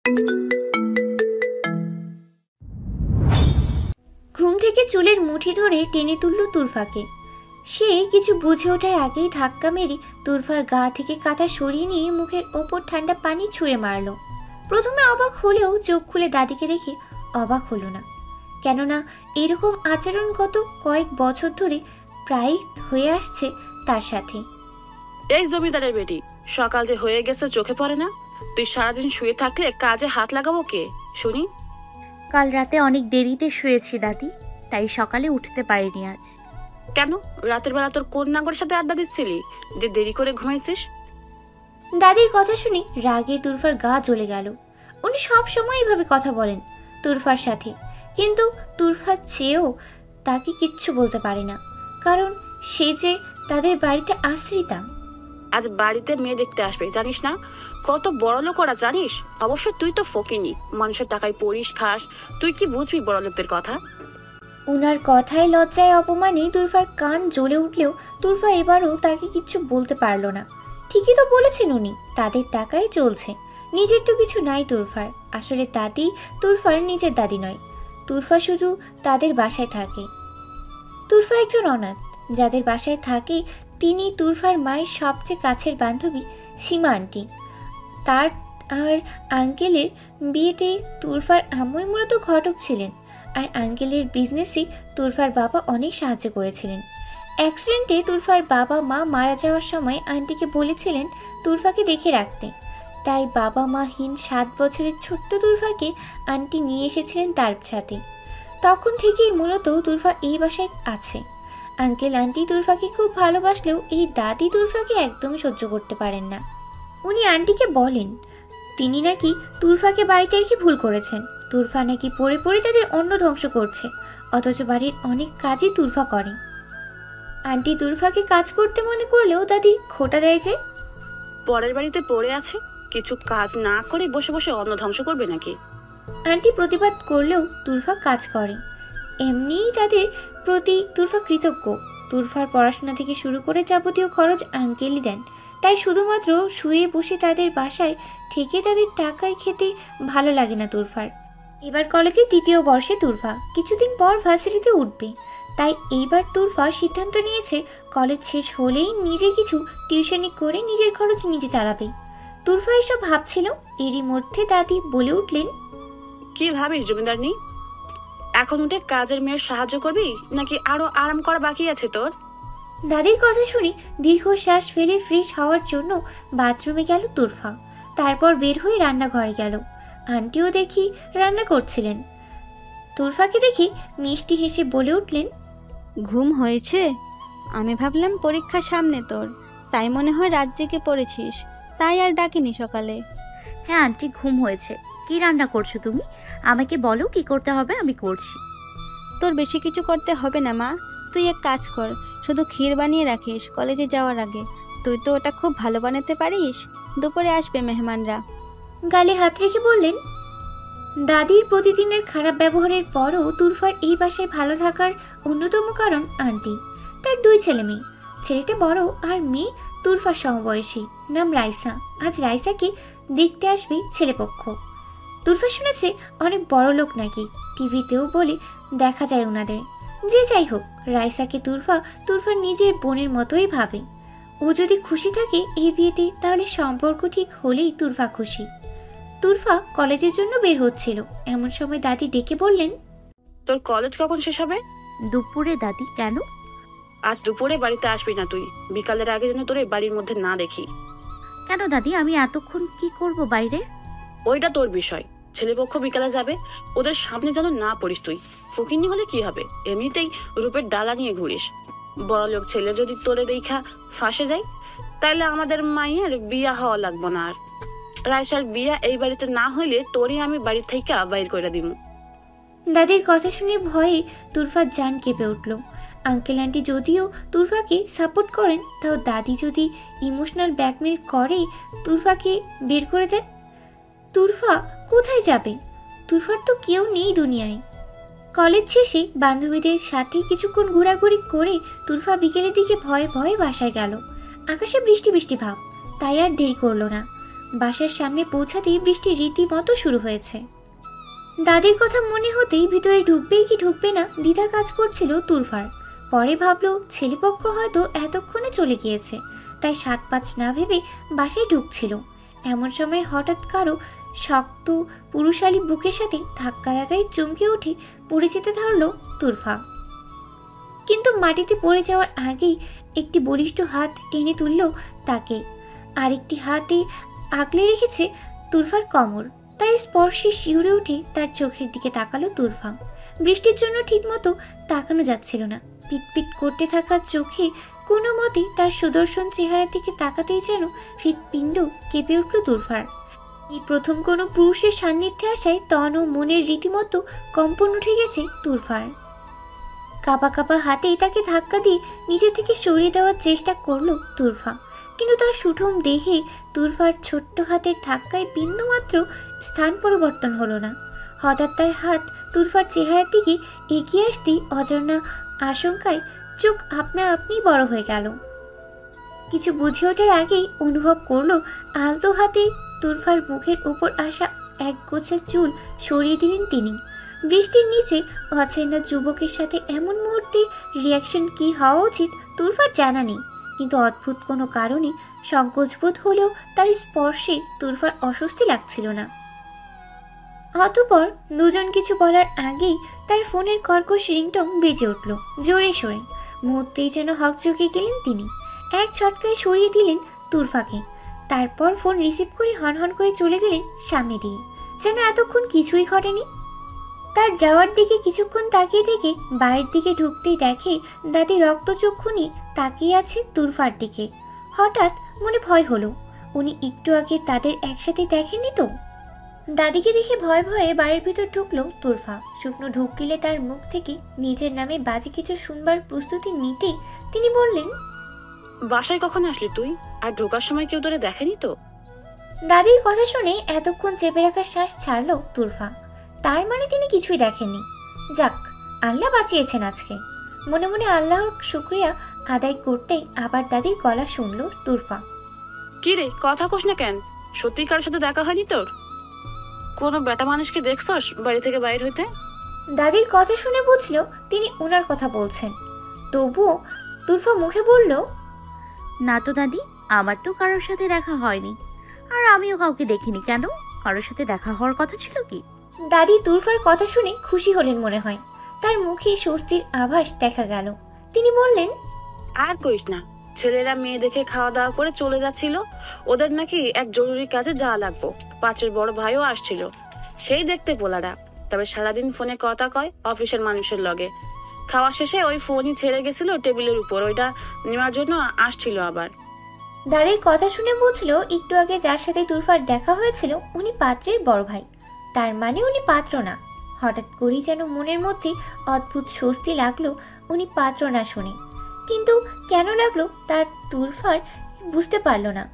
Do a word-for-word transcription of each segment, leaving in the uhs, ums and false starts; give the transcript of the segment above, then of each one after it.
ঘুম থেকে চুলের মুঠি ধরে টেনে তুলল তুরফাকে। সে কিছু বুঝে ওঠার আগেই ধাক্কা মেরে তুরফার গা থেকে কাঁথা সরিয়ে নিয়ে মুখের ওপর ঠান্ডা পানি ছুঁড়ে মারল। প্রথমে অবাক হলেও চোখ খুলে দাদিকে দেখে অবাক হলো না, কেননা এরকম আচরণ গত কয়েক বছর ধরে প্রায় হয়ে আসছে তার সাথে। এই জমিদারের বেটি, সকাল যে হয়ে গেছে চোখে পড়ে না? তুই সারাদিন শুয়ে থাকলে কাজে হাত লাগাবো কে শুনি? কাল রাতে অনেক দেরিতে শুয়েছি দাদি, তাই সকালে উঠতে পারিনি আজ। কেন, রাতের বেলা তোর কোন নাগরের সাথে আড্ডা দিচ্ছিলি যে দেরি করে ঘুমাইছিস? দাদির কথা শুনে রাগে তুরফার গা জ্বলে গেল। উনি সব সময় এইভাবে কথা বলেন তুরফার সাথে, কিন্তু তুরফার চেয়েও তাকে কিচ্ছু বলতে পারে না, কারণ সে যে তাদের বাড়িতে আশ্রিতা। আজ বাড়িতে মেয়ে দেখতে আসবে, জানিস না কত বড় লোক ওরা, জানিস? অবশ্য তুই তো ফকিনি, মানুষের টাকায় পড়িস খাস, তুই কি বুঝবি বড় লোকদের কথা? উনার কথায় লজ্জায় অপমানে তুরফার কান জ্বলে উঠলেও তুরফা এবারও তাকে কিচ্ছু বলতে পারল না। ঠিকই তো বলেছেন উনি, তাদের টাকায় চলছে, নিজের তো কিছু নাই তুরফার। আসলে দাদি তুরফার নিজের দাদি নয়, তুরফা শুধু তাদের বাসায় থাকে। তুরফা একজন অনাথ, যাদের বাসায় থাকে তিনি তুরফার মায়ের সবচেয়ে কাছের বান্ধবী সীমা আন্টি। তার আর আঙ্কেলের বিয়েতে তুরফার আম্মুই মূলত ঘটক ছিলেন, আর আঙ্কেলের বিজনেসে তুরফার বাবা অনেক সাহায্য করেছিলেন। অ্যাক্সিডেন্টে তুরফার বাবা মা মারা যাওয়ার সময় আন্টিকে বলেছিলেন তুরফাকে দেখে রাখতে, তাই বাবা মাহীন সাত বছরের ছোট্ট তুরফাকে আন্টি নিয়ে এসেছিলেন তার সাথে। তখন থেকেই মূলত তুরফা এই বাসায় আছে। আঙ্কেল আন্টি তুরফাকে খুব ভালোবাসলেও এই দাদি তুরফাকে একদমই সহ্য করতে পারেন না। উনি আন্টিকে বলেন তিনি নাকি তুরফাকে বাড়িতে রেখে ভুল করেছেন, তুরফা নাকি পড়ে পড়ে তাদের অন্ন ধ্বংস করছে, অথচ বাড়ির অনেক কাজই তুরফা করে। আন্টি তুরফাকে কাজ করতে মনে করলেও দাদি খোটা দেয় যে পরের বাড়িতে পড়ে আছে, কিছু কাজ না করে বসে বসে অন্ন ধ্বংস করবে নাকি? আন্টি প্রতিবাদ করলেও তুরফা কাজ করে। এমনিই তাদের প্রতি তুরফা কৃতজ্ঞ। তুরফার পড়াশোনা থেকে শুরু করে যাবতীয় খরচ আঙ্কেলই দেন, তাই শুধুমাত্র শুয়ে বসে তাদের বাসায় থেকে তাদের টাকায় খেতে ভালো লাগে না তুরফার। এবার কলেজে তৃতীয় বর্ষে তুরফা, কিছুদিন পর ভার্সিটিতে উঠবে, তাই এইবার তুরফা সিদ্ধান্ত নিয়েছে কলেজ শেষ হলেই নিজে কিছু টিউশনি করে নিজের খরচ নিজে চালাবে। তুরফা এসব ভাবছিল, এরই মধ্যে দাদি বলে উঠলেন, কি ভাবিস জমিদারনি? এখন উঠে কাজের মেয়ের সাহায্য করবি নাকি আরো আরাম করা বাকি আছে তোর? দাদির কথা শুনে দীর্ঘশ্বাস ফেলে ফ্রেশ হওয়ার জন্য বাথরুমে গেল তুরফা, তারপর বের হয়ে রান্নাঘরে গেল। আন্টিও দেখি রান্না করছিলেন। তুরফাকে দেখে মিষ্টি হেসে বলে উঠলেন, ঘুম হয়েছে? আমি ভাবলাম পরীক্ষা সামনে তোর, তাই মনে হয় রাত জেগে পড়েছিস, তাই আর ডাকিনি সকালে। হ্যাঁ আন্টি, ঘুম হয়েছে। কি রান্না করছো তুমি? আমাকে বলো কি করতে হবে, আমি করছি। তোর বেশি কিছু করতে হবে না মা, তুই এক কাজ কর, শুধু ক্ষীর বানিয়ে রাখিস কলেজে যাওয়ার আগে। তুই তো ওটা খুব ভালো বানাতে পারিস, দুপুরে আসবে মেহমানরা। গালে হাত রেখে বললেন। দাদির প্রতিদিনের খারাপ ব্যবহারের পরও তুরফার এই বাসায় ভালো থাকার অন্যতম কারণ আন্টি। তার দুই ছেলে মেয়ে, ছেলেটা বড় আর মেয়ে তুরফার সমবয়সী, নাম রাইসা। আজ রাইসাকে দেখতে আসবে ছেলেপক্ষ। তুরফা শুনেছে অনেক বড় লোক নাকি, টিভিতেও বলে দেখা যায় ওনাদের। যে যাই হোক, রাইসাকে তুরফা তুরফার নিজের বোনের মতোই ভাবে। ও যদি খুশি থাকে এই বিয়েতে, তাহলে সম্পর্ক ঠিক হলেই তুরফা খুশি। তুরফা কলেজের জন্য বের হচ্ছিল, এমন সময় দাদি ডেকে বললেন, তোর কলেজ কখন শেষ হবে? দুপুরে দাদি। কেন? আজ দুপুরে বাড়িতে আসবি না তুই, বিকালের আগে যেন তোর এই বাড়ির মধ্যে না দেখি। কেন দাদি, আমি এতক্ষণ কি করব বাইরে? ওইটা তোর বিষয়, ছেলেপক্ষ বিকালে যাবে, ওদের সামনে যেন না পড়িস তুই। ফকিন্নি হলে কি হবে, এমনিতেই রূপের ডালা নিয়ে ঘুরিস। বড় লোক ছেলে যদি তোরে দেখা ফাঁসে যায়, তাইলে আমাদের মায়ের বিয়া হওয়া লাগবো না। আর রাইসার বিয়া এই বাড়িতে না হইলে তোরই আমি বাড়ি থেকে বাইর করে দিব। দাদির কথা শুনে ভয়ে তুরফার জান কেঁপে উঠল। আঙ্কেল আন্টি যদিও তুরফাকে সাপোর্ট করেন, তাও দাদি যদি ইমোশনাল ব্ল্যাকমেল করে তুরফাকে বের করে দেন, তুরফা কোথায় যাবে? তুরফার তো কেউ নেই দুনিয়ায়। কলেজ শেষে বান্ধবীদের সাথে কিছুক্ষণ ঘোরাঘুরি করে তুরফা বিকেলের দিকে ভয়ে ভয়ে বাসায় গেল। আকাশে বৃষ্টি বৃষ্টি ভাব, তাই আর দেরি করলো না। বাসার সামনে পৌঁছাতেই বৃষ্টি রীতিমতো শুরু হয়েছে। দাদির কথা মনে হতেই ভিতরে ঢুকবেই কি ঢুকবে না দ্বিধা কাজ করছিল তুরফার। পরে ভাবলো ছেলেপক্ষ হয়তো এতক্ষণে চলে গিয়েছে, তাই সাত পাঁচ না ভেবে বাসায় ঢুকছিল। এমন সময় হঠাৎ কারো শক্ত পুরুষালী বুকের সাথে ধাক্কা লাগায় চমকে উঠে পড়ে যেতে ধরলো তুরফা। কিন্তু মাটিতে পড়ে যাওয়ার আগেই একটি বলিষ্ঠ হাত টেনে তুলল তাকে, আরেকটি হাতে আগলে রেখেছে তুরফার কোমর। তার স্পর্শে শিউরে উঠে তার চোখের দিকে তাকালো তুরফা। বৃষ্টির জন্য ঠিকমতো তাকানো যাচ্ছিল না। পিটপিট করতে থাকা চোখে কোনো মতে তার সুদর্শন চেহারার দিকে তাকাতেই যেন হৃৎপিণ্ড কেঁপে উঠল তুরফার। এই প্রথম কোনো পুরুষের সান্নিধ্যে আসায় তন ও মনের রীতিমতো কম্পন উঠে গেছে তুরফার। কাঁপা কাঁপা হাতেই তাকে ধাক্কা দিয়ে নিজে থেকে সরিয়ে দেওয়ার চেষ্টা করলো তুরফা, কিন্তু তার সুঠম দেহে তুরফার ছোট্ট হাতের ধাক্কায় বিন্দুমাত্র স্থান পরিবর্তন হলো না। হঠাৎ তার হাত তুরফার চেহারার দিকে এগিয়ে আসতেই অজানা আশঙ্কায় চোখ আপনা আপনি বড় হয়ে গেল। কিছু বুঝে ওঠার আগেই অনুভব করলো আলতো হাতে তুরফার মুখের উপর আসা এক গোছা চুল সরিয়ে দিলেন তিনি। বৃষ্টির নিচে অচেনা যুবকের সাথে এমন মুহূর্তে রিয়াকশন কি হওয়া উচিত তুরফার জানা নেই, কিন্তু অদ্ভুত কোনো কারণে সংকোচবোধ হলেও তার স্পর্শে তুরফার অস্বস্তি লাগছিল না। অতঃপর দুজন কিছু বলার আগেই তার ফোনের কর্কশ রিংটং বেজে উঠল জোরে সোরে। মুহূর্তেই যেন হকচকে গেলেন তিনি। এক ঝটকায় সরিয়ে দিলেন তুরফাকে, তারপর ফোন রিসিভ করে হনহন করে চলে গেলেন সামনে দিয়ে, যেন এতক্ষণ কিছুই ঘটেনি। তার যাওয়ার দিকে কিছুক্ষণ তাকিয়ে থেকে বাড়ির দিকে ঢুকতেই দেখে দাদি রক্তচক্ষু নিয়ে তাকিয়ে আছে তুরফার দিকে। হঠাৎ মনে ভয় হলো, উনি একটু আগে তাদের একসাথে দেখেননি তো। দাদিকে দেখে ভয় ভয়ে বাড়ির ভিতর ঢুকলো তুরফা। শুকনো ঢোক গিলে তার মুখ থেকে নিজের নামে বাজে কিছু শুনবার প্রস্তুতি নিতেই তিনি বললেন, বাসায় কখন আসলি তুই? আর ঢোকার সময় কেউ তোরে দেখেনি তো? দাদির কথা শুনে এতক্ষণ চেপে রাখার শ্বাস ছাড়লো তুরফা। তার মানে তিনি কিছুই দেখেননি। যাক, আল্লাহ বাঁচিয়েছেন আজকে। মনে মনে আল্লাহর শুকরিয়া আদায় করতেই আবার দাদির গলা শুনল তুরফা। কি রে, কথা কোস না কেন? সত্যি কারোর সাথে দেখা হয়নি তোর? কোনো বেটা মানুষকে দেখছস বাড়ি থেকে বাইর হইতে? দাদির কথা শুনে বুঝলো তিনি ওনার কথা বলছেন। তবুও তুরফা মুখে বলল, না তো দাদি, আমার তো কারোর সাথে দেখা হয়নি, আর আমিও কাউকে দেখিনি। কেন, কারোর সাথে দেখা হওয়ার কথা ছিল কি? দাদি তুরফার কথা শুনে খুশি হলেন মনে হয়। তার মুখে স্বস্তির আভাস দেখা গেল। তিনি বললেন, আর কইস না, ছেলেরা মেয়ে দেখে খাওয়া দাওয়া করে চলে যাচ্ছিল। ওদের নাকি এক জরুরি কাজে যাওয়া লাগবো। পাঁচের বড় ভাইও আসছিল, সেই দেখতে পোলারা। তবে সারাদিন ফোনে কথা কয় অফিসের মানুষের লগে। খাওয়া শেষে ওই ফোনই ছেড়ে গেছিল টেবিলের উপর, ওইটা নেওয়ার জন্য আসছিল আবার। দাদির কথা শুনে বুঝলো একটু আগে যার সাথে তুরফার দেখা হয়েছিল উনি পাত্রের বড় ভাই। তার মানে উনি পাত্র না। হঠাৎ করেই যেন মনের মধ্যে অদ্ভুত স্বস্তি লাগলো উনি পাত্র না শুনে। কিন্তু কেন লাগলো তার তুরফার বুঝতে পারল না।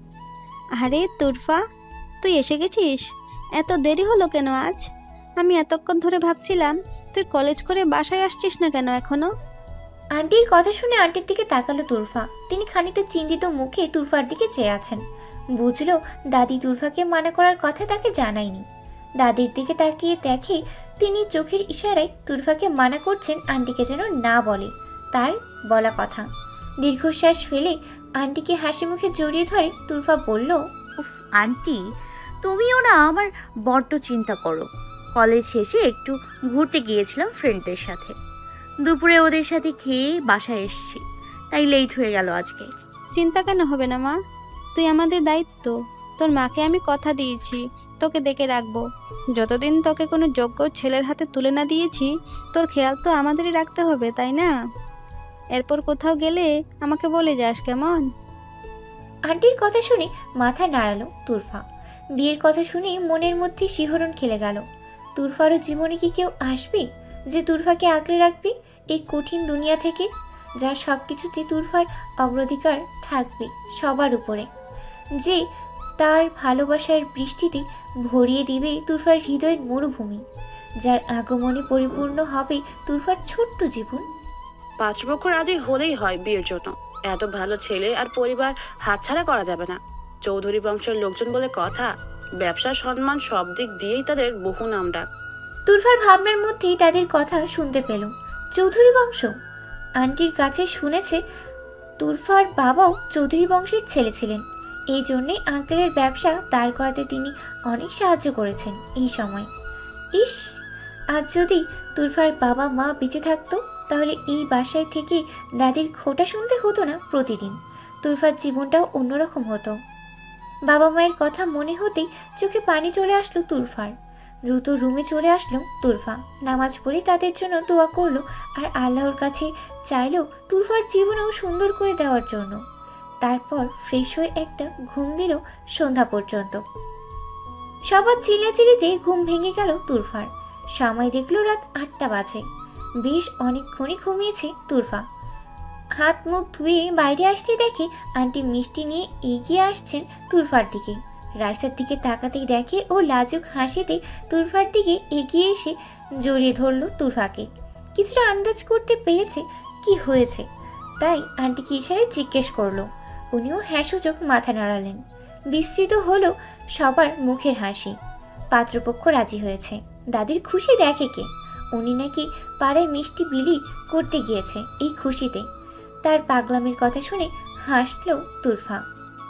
আরে তুরফা, তুই এসে গেছিস? এত দেরি হলো কেন আজ? আমি এতক্ষণ ধরে ভাবছিলাম তুই কলেজ করে বাসায় আসছিস না কেন এখনো। আন্টির কথা শুনে আন্টির দিকে তাকালো তুরফা। তিনি খানিকটা চিন্তিত মুখে তুরফার দিকে চেয়ে আছেন। বুঝলো দাদি তুরফাকে মানা করার কথা তাকে জানায়নি। দাদির দিকে তাকিয়ে দেখে তিনি চোখের ইশারায় তুরফাকে মানা করছেন আন্টিকে যেন না বলে তার বলা কথা। দীর্ঘশ্বাস ফেলে আন্টিকে হাসি মুখে জড়িয়ে ধরে তুরফা বলল, উফ আন্টি, তুমিও না আমার বড্ড চিন্তা করো। কলেজ শেষে একটু ঘুরতে গিয়েছিলাম ফ্রেন্ডদের সাথে। দুপুরে ওদের সাথে খেয়ে বাসায় এসেছি, তাই লেট হয়ে গেল আজকে। চিন্তা কেন হবে না মা, তুই আমাদের দায়িত্ব। তোর মাকে আমি কথা দিয়েছি তোকে দেখে রাখবো। যতদিন তোকে কোনো যোগ্য ছেলের হাতে তুলে না দিয়েছি তোর খেয়াল তো আমাদেরই রাখতে হবে, তাই না? এরপর কোথাও গেলে আমাকে বলে যাস, কেমন? আন্টির কথা শুনে মাথা নাড়ালো তুরফা। বিয়ের কথা শুনে মনের মধ্যে শিহরণ খেলে গেল। তুরফারও জীবনে কি কেউ আসবে যে তুরফাকে আগলে রাখবে এই কঠিন দুনিয়া থেকে, যার সব কিছুতে তুরফার অগ্রাধিকার থাকবে সবার উপরে, যে তার ভালোবাসার বৃষ্টিতে ভরিয়ে দিবে তুরফার হৃদয়ের মরুভূমি, যার আগমনে পরিপূর্ণ হবে তুরফার ছোট্ট জীবন। পাঁচ বছর রাজি হলেই হয় বিয়ের জন্য। এত ভালো ছেলে আর পরিবার হাতছাড়া করা যাবে না। চৌধুরী বংশের লোকজন বলে কথা, ব্যবসা সম্মান সব দিক দিয়েই তাদের বহু নামডাক। তুরফার ভাবনার মধ্যেই তাদের কথা শুনতে পেল। চৌধুরী বংশ? আন্টির কাছে শুনেছে তুরফার বাবাও চৌধুরী বংশের ছেলে ছিলেন, এই জন্যেই আঙ্কেলের ব্যবসা দাঁড় করাতে তিনি অনেক সাহায্য করেছেন এই সময়। ইস, আজ যদি তুরফার বাবা মা বেঁচে থাকতো তাহলে এই বাসায় থেকে দাদির খোঁটা শুনতে হতো না প্রতিদিন। তুরফার জীবনটাও অন্যরকম হতো। বাবা মায়ের কথা মনে হতেই চোখে পানি চলে আসলো তুরফার। দ্রুত রুমে চলে আসলো তুরফা, নামাজ পড়ে তাদের জন্য দোয়া করলো আর আল্লাহর কাছে চাইলো তুরফার জীবনেও সুন্দর করে দেওয়ার জন্য। তারপর ফ্রেশ হয়ে একটা ঘুম দিল সন্ধ্যা পর্যন্ত। সবার চিল্লাচিল্লিতে ঘুম ভেঙে গেল তুরফার। সময় দেখলো রাত আটটা বাজে। বেশ অনেকক্ষণই ঘুমিয়েছে তুরফা। হাত মুখ ধুয়ে বাইরে আসতে দেখে আন্টি মিষ্টি নিয়ে এগিয়ে আসছেন তুরফার দিকে। রাইসার দিকে তাকাতেই দেখে ও লাজুক হাসিতে তুরফার দিকে এগিয়ে এসে জড়িয়ে ধরল তুরফাকে। কিছুটা আন্দাজ করতে পেরেছে কি হয়েছে, তাই আন্টিকে ইশারায় জিজ্ঞেস করলো। উনিও হ্যাঁ সূচক মাথা নাড়ালেন। বিস্তৃত হলো সবার মুখের হাসি। পাত্রপক্ষ রাজি হয়েছে। দাদির খুশি দেখে কে? উনি নাকি পাড়ায় মিষ্টি বিলি করতে গিয়েছে। এই খুশিতে তার পাগলামির কথা শুনে হাসল তুরফা।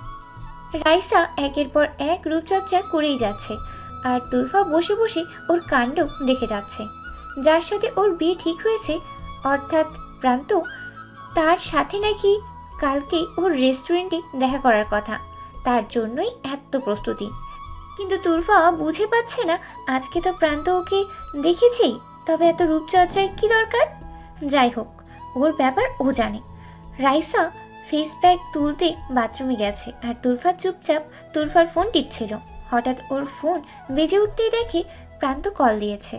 রাইসা একের পর এক রূপচর্চা করেই যাচ্ছে আর তুরফা বসে বসে ওর কাণ্ড দেখে যাচ্ছে। যার সাথে ওর বিয়ে ঠিক হয়েছে অর্থাৎ প্রান্ত, তার সাথে নাকি কালকে ওর রেস্টুরেন্টে দেখা করার কথা। তার জন্যই এত প্রস্তুতি। কিন্তু তুরফা বুঝে পাচ্ছে না আজকে তো প্রান্ত ওকে দেখেছেই, তবে এত রূপচর্চার কি দরকার? যাই হোক, ওর ব্যাপার ও জানে। রাইসা ফেস প্যাক তুলতে বাথরুমে গেছে আর তুরফা চুপচাপ তুরফার ফোন টিপছিল। হঠাৎ ওর ফোন বেজে উঠতেই দেখে প্রান্ত কল দিয়েছে।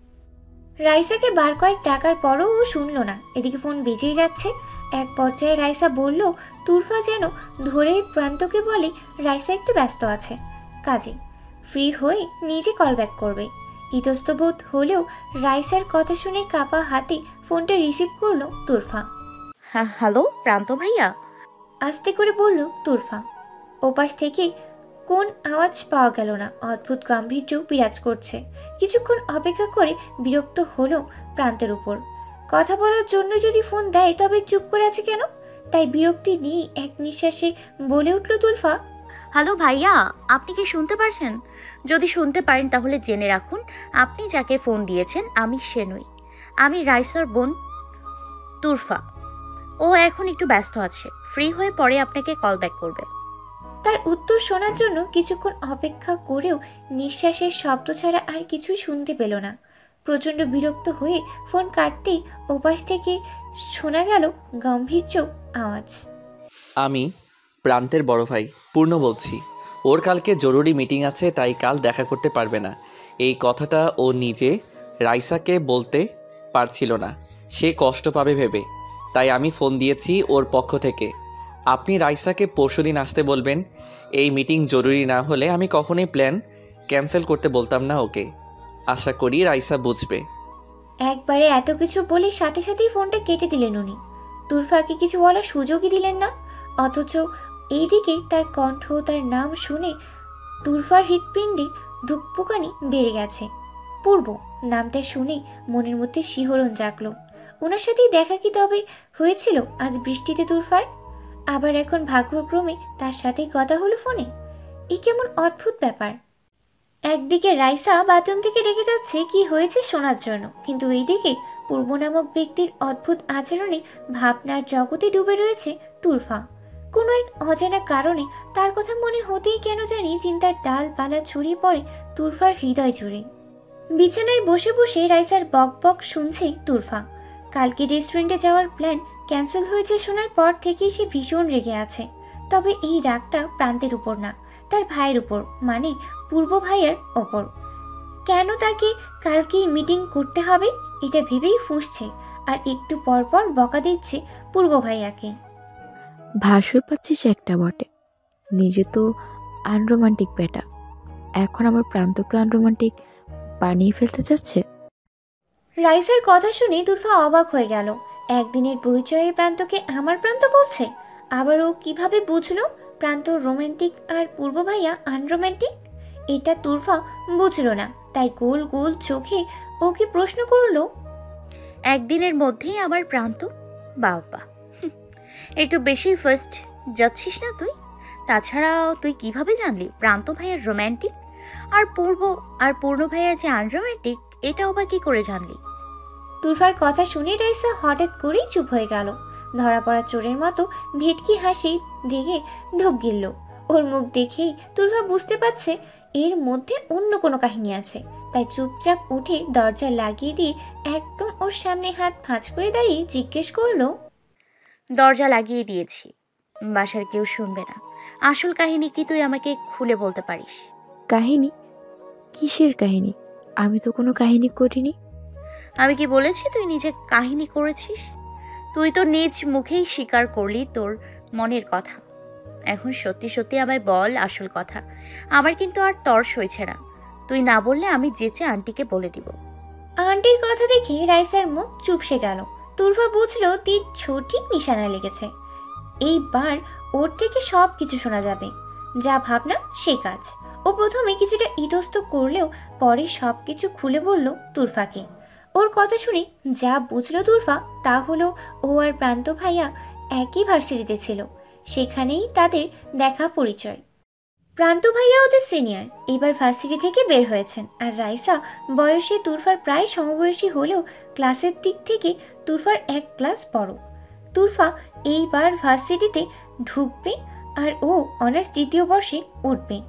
রাইসাকে বার কয়েক টাকার পরও ও শুনল না। এদিকে ফোন বেজেই যাচ্ছে। এক পর্যায়ে রাইসা বলল তুরফা যেন ধরে প্রান্তকে বলে রাইসা একটু ব্যস্ত আছে কাজে, ফ্রি হয়ে নিজে কল ব্যাক করবে। ইতস্তবোধ হলেও রাইসার কথা শুনে কাপা হাতে ফোনটা রিসিভ করলো তুরফা। হ্যাঁ, হ্যালো প্রান্ত ভাইয়া। আস্তে করে বলল তুরফা। ওপাশ থেকে কোন আওয়াজ পাওয়া গেল না। অদ্ভুত গাম্ভীর্য বিরাজ করছে। কিছুক্ষণ অপেক্ষা করে বিরক্ত হলো প্রান্তের উপর। কথা বলার জন্য যদি ফোন দেয় তবে চুপ করে আছে কেন? তাই বিরক্তি নিয়ে এক নিঃশ্বাসে বলে উঠল তুরফা, হ্যালো ভাইয়া, আপনি কি শুনতে পারছেন? যদি শুনতে পারেন তাহলে জেনে রাখুন আপনি যাকে ফোন দিয়েছেন আমি সে নই। আমি রাইসার বোন তুরফা। ও এখন একটু ব্যস্ত আছে, ফ্রি হয়ে পরে আপনাকে কল ব্যাক করবে। তার উত্তর শোনার জন্য কিছুক্ষণ অপেক্ষা করেও নিঃশ্বাসের শব্দ ছাড়া আর কিছুই শুনতে পেল না। প্রচণ্ড বিরক্ত হয়ে ফোন কাটতেই ওপাশ থেকে শোনা গেল গম্ভীর্য আওয়াজ। আমি প্রান্তের বড় ভাই পূর্ণ বলছি। ওর কালকে জরুরি মিটিং আছে, তাই কাল দেখা করতে পারবে না। এই কথাটা ও নিজে রাইসাকে বলতে পারছিল না, সে কষ্ট পাবে ভেবে, তাই আমি ফোন দিয়েছি ওর পক্ষ থেকে। আপনি রাইসাকে পরশুদিন আসতে বলবেন। এই মিটিং জরুরি না হলে আমি কখনোই প্ল্যান ক্যান্সেল করতে বলতাম না ওকে। আশা করি রাইসা বুঝবে। একবারে এত কিছু বলে সাথে সাথেই ফোনটা কেটে দিলেন উনি। তুরফাকে কিছু বলার সুযোগই দিলেন না। অথচ এইদিকে তার কণ্ঠ, তার নাম শুনে তুরফার হৃৎপিণ্ডে ধুকপুকানি বেড়ে গেছে। পূর্ব নামটা শুনে মনের মধ্যে শিহরণ জাগলো। ওনার সাথেই দেখা কি তবে হয়েছিল আজ বৃষ্টিতে তুরফার? আবার এখন ভাগ্যক্রমে তার সাথেই কথা হলো ফোনে। এই কেমন অদ্ভুত ব্যাপার। একদিকে রাইসা বাথরুম থেকে রেখে যাচ্ছে কি হয়েছে শোনার জন্য, কিন্তু এইদিকে পূর্ব নামক ব্যক্তির অদ্ভুত আচরণে ভাবনার জগতে ডুবে রয়েছে তুরফা। কোনো এক অজানা কারণে তার কথা মনে হতেই কেন জানি চিন্তার ডাল পালা ছড়িয়ে পড়ে তুরফার হৃদয় জুড়ে। বিছানায় বসে বসে রাইসার বক বক শুনছে তুরফা। কালকে রেস্টুরেন্টে যাওয়ার প্ল্যান ক্যান্সেল হয়েছে শোনার পর থেকেই সে ভীষণ রেগে আছে। তবে এই রাগটা প্রান্তের উপর না, তার ভাইয়ের উপর, মানে পূর্ব ভাইয়ের ওপর। কেন তাকে কালকেই মিটিং করতে হবে এটা ভেবেই ফুঁসছে আর একটু পর পর বকা দিচ্ছে পূর্ব ভাইয়াকে। ভাসুর পাচ্ছিস একটা বটে, নিজে তো আনরোমান্টিক বেটা, এখন আমার প্রান্তকে আনরোমান্টিক বানিয়ে ফেলতে চাচ্ছে। রাইসার কথা শুনে তুরফা অবাক হয়ে গেল। একদিনের পরিচয়ে প্রান্তকে আমার প্রান্ত বলছে। আবার ও কিভাবে বুঝলো প্রান্ত রোমান্টিক আর পূর্ব ভাইয়া আনরোম্যান্টিক? এটা তুরফা বুঝলো না, তাই গোল গোল চোখে ওকে প্রশ্ন করলো। একদিনের মধ্যেই আবার প্রান্ত? বাবা, হুম, একটু বেশি ফার্স্ট যাচ্ছিস না তুই? তাছাড়া তুই কিভাবে জানলি প্রান্ত ভাইয়ার রোম্যান্টিক আর পূর্ব আর পূর্ণ ভাইয়া যে আনরোম্যান্টিক, এটাও বা কি করে জানলি? তুরফার কথা শুনে রাইসা হঠাৎ করেই চুপ হয়ে গেল। ধরা পড়া চোরের মতো ভেটকি হাসি দিকে ঢোক গিলল। ওর মুখ দেখেই তুরফা বুঝতে পারছে এর মধ্যে অন্য কোনো কাহিনী আছে, তাই চুপচাপ উঠে দরজা লাগিয়ে দিয়ে একদম ওর সামনে হাত ভাঁজ করে দাঁড়িয়ে জিজ্ঞেস করলো। দরজা লাগিয়ে দিয়েছি, বাসার কেউ শুনবে না। আসল কাহিনী কি তুই আমাকে খুলে বলতে পারিস? কাহিনী? কিসের কাহিনী? আমি তো কোনো কাহিনী করিনি। আমি কি বলেছি তুই নিজে কাহিনী করেছিস? তুই তো নিজ মুখেই স্বীকার করলি তোর মনের কথা। এখন সত্যি সত্যি আমায় বল আসল কথা। আমার কিন্তু আর তর্স হয়েছে না। তুই না বললে আমি যেচে আন্টিকে বলে দিব। আন্টির কথা দেখে রাইসার মুখ চুপসে গেল। তুরফা বুঝলো তীর সঠিক নিশানায় লেগেছে। এইবার ওর থেকে সব কিছু শোনা যাবে। যা ভাবনা সেই কাজ। ও প্রথমে কিছুটা ইতস্ত করলেও পরে সব কিছু খুলে বলল তুরফাকে। ওর কথা শুনে যা বুঝলো তুরফা তা হলো ও আর প্রান্ত ভাইয়া একই ভার্সিটিতে ছিল, সেখানেই তাদের দেখা পরিচয়। প্রান্ত ভাইয়া ওদের সিনিয়র, এবার ভার্সিটি থেকে বের হয়েছেন। আর রাইসা বয়সে তুরফার প্রায় সমবয়সী হলেও ক্লাসের দিক থেকে তুরফার এক ক্লাস বড়। তুরফা এইবার ভার্সিটিতে ঢুকবে আর ও অনার্স দ্বিতীয় বর্ষে উঠবে।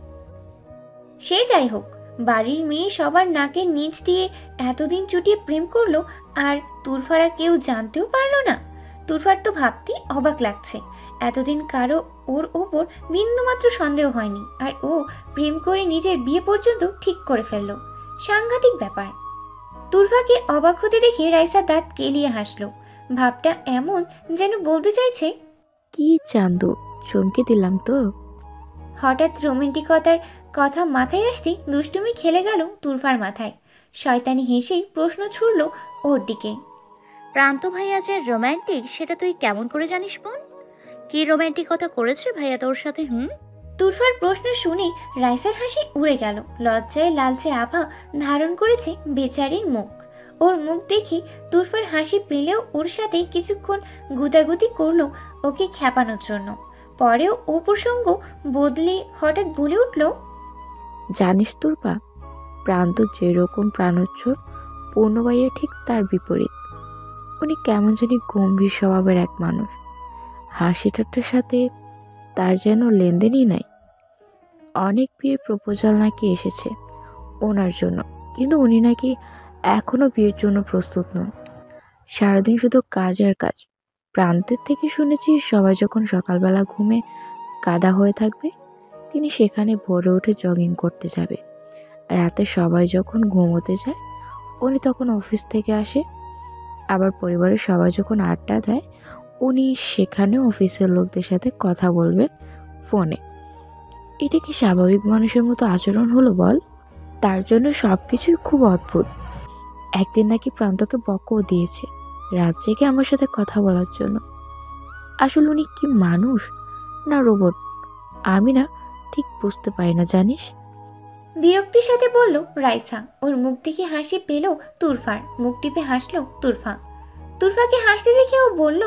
সে যাই হোক, বাড়ির মেয়ে সবার নাকের নিচ দিয়ে এতদিন চুটিয়ে প্রেম করলো আর তুরফারা কেউ জানতেও পারলো না। তুরফার তো ভাবতেই অবাক লাগছে। এতদিন কারো ওর ওপর বিন্দুমাত্র সন্দেহ হয়নি, আর ও প্রেম করে নিজের বিয়ে পর্যন্ত ঠিক করে ফেললো। সাংঘাতিক ব্যাপার। তুরফাকে অবাক হতে দেখে রাইসা দাঁত কেলিয়ে হাসলো। ভাবটা এমন যেন বলতে চাইছে, কি চান্দু, চমকে দিলাম তো। হঠাৎ রোমান্টিকতার কথা মাথায় আসতে দুষ্টুমি খেলে গেল তুরফার মাথায়। শয়তানি হেসেই প্রশ্ন ছুড়ল ওর দিকে। প্রান্ত ভাইয়া যে রোম্যান্টিক সেটা তুই কেমন করে জানিস বোন? কি রোম্যান্টিকতা করেছে ভাইয়া তোর সাথে? হুম তুরফার প্রশ্ন শুনে রাইসার হাসি উড়ে গেল। লজ্জায় লালচে আভা ধারণ করেছে বেচারির মুখ। ওর মুখ দেখে তুরফার হাসি পেলেও ওর সাথে কিছুক্ষণ গুতাগুতি করলো ওকে খ্যাপানোর জন্য। পরেও ও প্রসঙ্গ বদলে হঠাৎ বলে উঠল, জানিস তুরপা, প্রান্ত যেরকম প্রাণোচ্ছর, পূর্ণবাইয়া ঠিক তার বিপরীত। উনি কেমন জানি গম্ভীর স্বভাবের এক মানুষ। হাসি ঠাট্টার সাথে তার যেন লেনদেনই নাই। অনেক বিয়ের প্রপোজাল নাকি এসেছে ওনার জন্য, কিন্তু উনি নাকি এখনো বিয়ের জন্য প্রস্তুত নন। সারাদিন শুধু কাজ আর কাজ। প্রান্তের থেকে শুনেছি সবাই যখন সকালবেলা ঘুমে কাদা হয়ে থাকবে, তিনি সেখানে ভোরে উঠে জগিং করতে যাবে। রাতে সবাই যখন ঘুমোতে যায়, উনি তখন অফিস থেকে আসে। আবার পরিবারের সবাই যখন আড্ডা দেয়, উনি সেখানে অফিসের লোকদের সাথে কথা বলবেন ফোনে। এটা কি স্বাভাবিক মানুষের মতো আচরণ হলো বল? তার জন্য সব কিছুই খুব অদ্ভুত। একদিন নাকি প্রান্তকে বকও দিয়েছে রাত জেগে আমার সাথে কথা বলার জন্য। আসলে উনি কি মানুষ না রোবট, আমি না ঠিক বুঝতে পারি না জানিস। বিরক্তির সাথে বলল রাইসা। ওর মুখ থেকে হাসি পেল তুরফার। মুখ টিপে হাসলো তুরফা। তুরফাকে হাসতে দেখে ও বলল,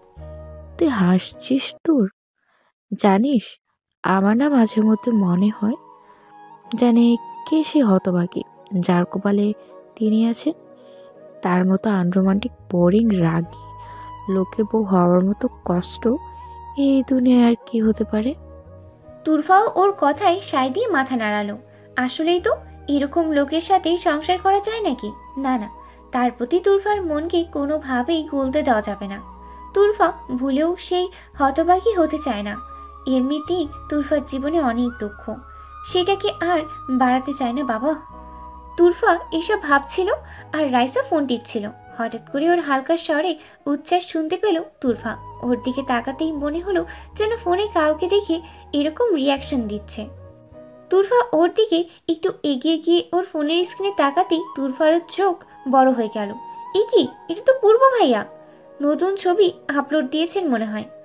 তুই হাসছিস তোর? জানিস, আমার না মাঝে মধ্যে মনে হয় জানে কে সে হতভাগী যার কপালে তিনি আছেন। তার মতো আনরোমান্টিক বোরিং রাগী লোকের বউ হওয়ার মতো কষ্ট এই দুনিয়ায় আর কি হতে পারে। তুরফাও ওর কথায় সায় দিয়ে মাথা নাড়ালো। আসলেই তো, এরকম লোকের সাথে সংসার করা যায় নাকি? না না, তার প্রতি তুরফার মনকে কোনোভাবেই গলতে দেওয়া যাবে না। তুরফা ভুলেও সেই হতভাগী হতে চায় না। এমনিতেই তুরফার জীবনে অনেক দুঃখ, সেটাকে আর বাড়াতে চায় না বাবা। তুরফা এসব ভাবছিল আর রাইসা ফোন টিপছিল। হঠাৎ করে ওর হালকা স্বরে উচ্ছ্বাস শুনতে পেল তুরফা। ওর দিকে তাকাতেই মনে হলো যেন ফোনে কাউকে দেখে এরকম রিয়াকশন দিচ্ছে। তুরফা ওর দিকে একটু এগিয়ে গিয়ে ওর ফোনের স্ক্রিনে তাকাতেই তুরফারও চোখ বড় হয়ে গেল। এ কি, এটা তো পূর্ব ভাইয়া। নতুন ছবি আপলোড দিয়েছেন মনে হয়।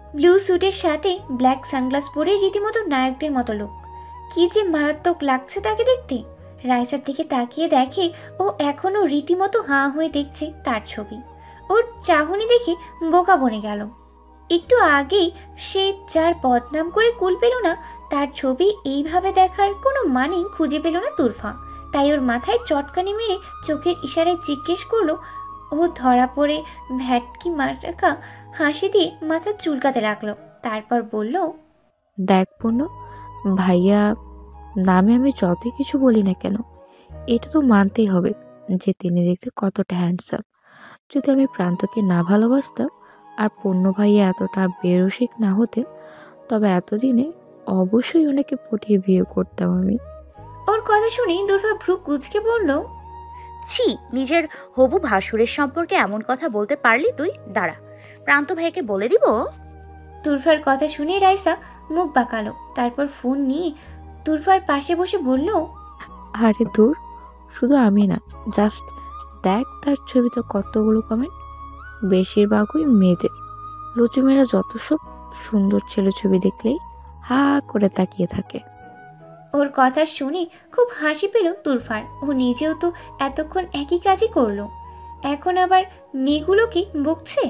ব্লু স্যুটের সাথে ব্ল্যাক সানগ্লাস পরে রীতিমতো নায়কদের মতো লোক। কি যে মারাত্মক লাগছে তাকে দেখতে। রাইসার দিকে তাকিয়ে দেখে ও এখনও রীতিমতো হাঁ হয়ে দেখছে তার ছবি। ওর চাহনি দেখে বোকা বনে গেল। একটু আগেই সে যার বদনাম করে কুল পেল না, তার ছবি এইভাবে দেখার কোনো মানেই খুঁজে পেল না তুরফা। তাই ওর মাথায় চটকানি মেরে চোখের ইশারায় জিজ্ঞেস করলো। ও ধরা পড়ে ভ্যাটকি মারাকা হাসি দিয়ে মাথা চুলকাতে লাগলো। তারপর বলল, দেখ পূর্ণ, ভাইয়া নামে আমি যতই কিছু বলি না কেন, এটা তো মানতেই হবে যে তিনি দেখতে কতটা হ্যান্ডসাম। যদি আমি প্রান্তকে না ভালোবাসতাম আর পূর্ণ ভাইয়া এতটা বেরসিক না হতেন, তবে এতদিনে অবশ্যই ওনাকে পটিয়ে বিয়ে করতাম আমি। ওর কথা শুনে দুর্ফা ভ্রু কুঁচকে বলল, ছি, নিজের হবু ভাসুরের সম্পর্কে এমন কথা বলতে পারলি তুই? দাঁড়া, প্রান্ত ভাইকে বলে দিব। তুরফার কথা শুনে রাইসা মুখ বাঁকালো। তারপর ফোন নিয়ে তুরফার পাশে বসে বলল, আরে দূর, শুধু আমি না, জাস্ট দেখ তার ছবিতে কতগুলো কমেন্ট, বেশিরভাগই মেয়েদের। লুচুমেরা যত সব সুন্দর ছেলে ছবি দেখলেই হা করে তাকিয়ে থাকে। ওর কথা শুনে খুব হাসি পেল তুরফার। ও নিজেও তো এতক্ষণ একই কাজই করলো, এখন আবার মেয়েগুলোকে বকছে।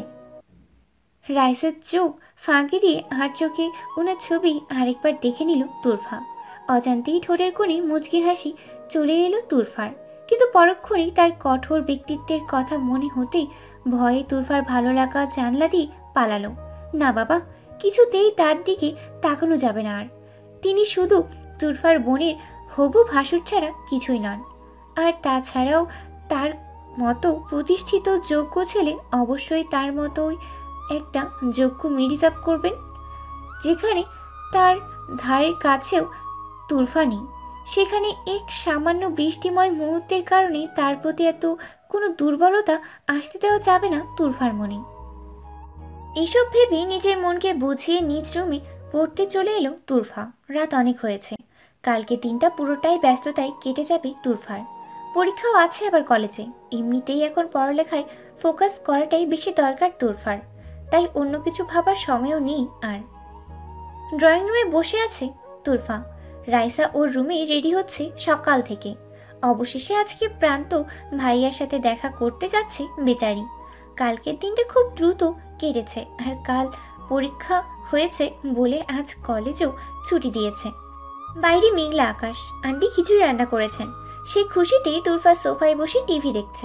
রাইসের চোখ ফাঁকি দিয়ে আর চোখে ওনার ছবি আরেকবার দেখে নিল তুরফা। অজান্তেই ঠোঁটের কোণে মুচকি হাসি চলে এলো তুরফার। কিন্তু পরক্ষণেই তার কঠোর ব্যক্তিত্বের কথা মনে হতেই ভয়ে তুরফার ভালো লাগা জানলা দিয়ে পালালো। না বাবা, কিছুতেই তার দিকে তাকানো যাবে না আর। তিনি শুধু তুরফার বোনের হবু ভাসুর ছাড়া কিছুই নন। আর তাছাড়াও তার মতো প্রতিষ্ঠিত যোগ্য ছেলে অবশ্যই তার মতোই একটা যোগ্য মিরিজাব করবেন। যেখানে তার ধারের কাছেও তুরফা নেই, সেখানে এক সামান্য বৃষ্টিময় মুহূর্তের কারণে তার প্রতি এত কোনো দুর্বলতা আসতে দেওয়া যাবে না তুরফার মনে। এসব ভেবে নিজের মনকে বুঝিয়ে নিজ রুমে পড়তে চলে এলো তুরফা। রাত অনেক হয়েছে, কালকে দিনটা পুরোটাই ব্যস্ততায় কেটে যাবে তুরফার। পরীক্ষাও আছে আবার কলেজে। এমনিতেই এখন পড়ালেখায় ফোকাস করাটাই বেশি দরকার তুরফার, তাই অন্য কিছু ভাবার সময়ও নেই আর। ড্রয়িং রুমে বসে আছে তুরফা। রাইসা ওর রুমে রেডি হচ্ছে সকাল থেকে। অবশেষে আজকে প্রান্ত ভাইয়ার সাথে দেখা করতে যাচ্ছে বেচারি। কালকের দিনটা খুব দ্রুত কেটেছে, আর কাল পরীক্ষা হয়েছে বলে আজ কলেজও ছুটি দিয়েছে। বাইরে মেঘলা আকাশ। আন্টি খিচুড়ি রান্না করেছেন, সে খুশিতেই তুরফা সোফায় বসে টিভি দেখছে।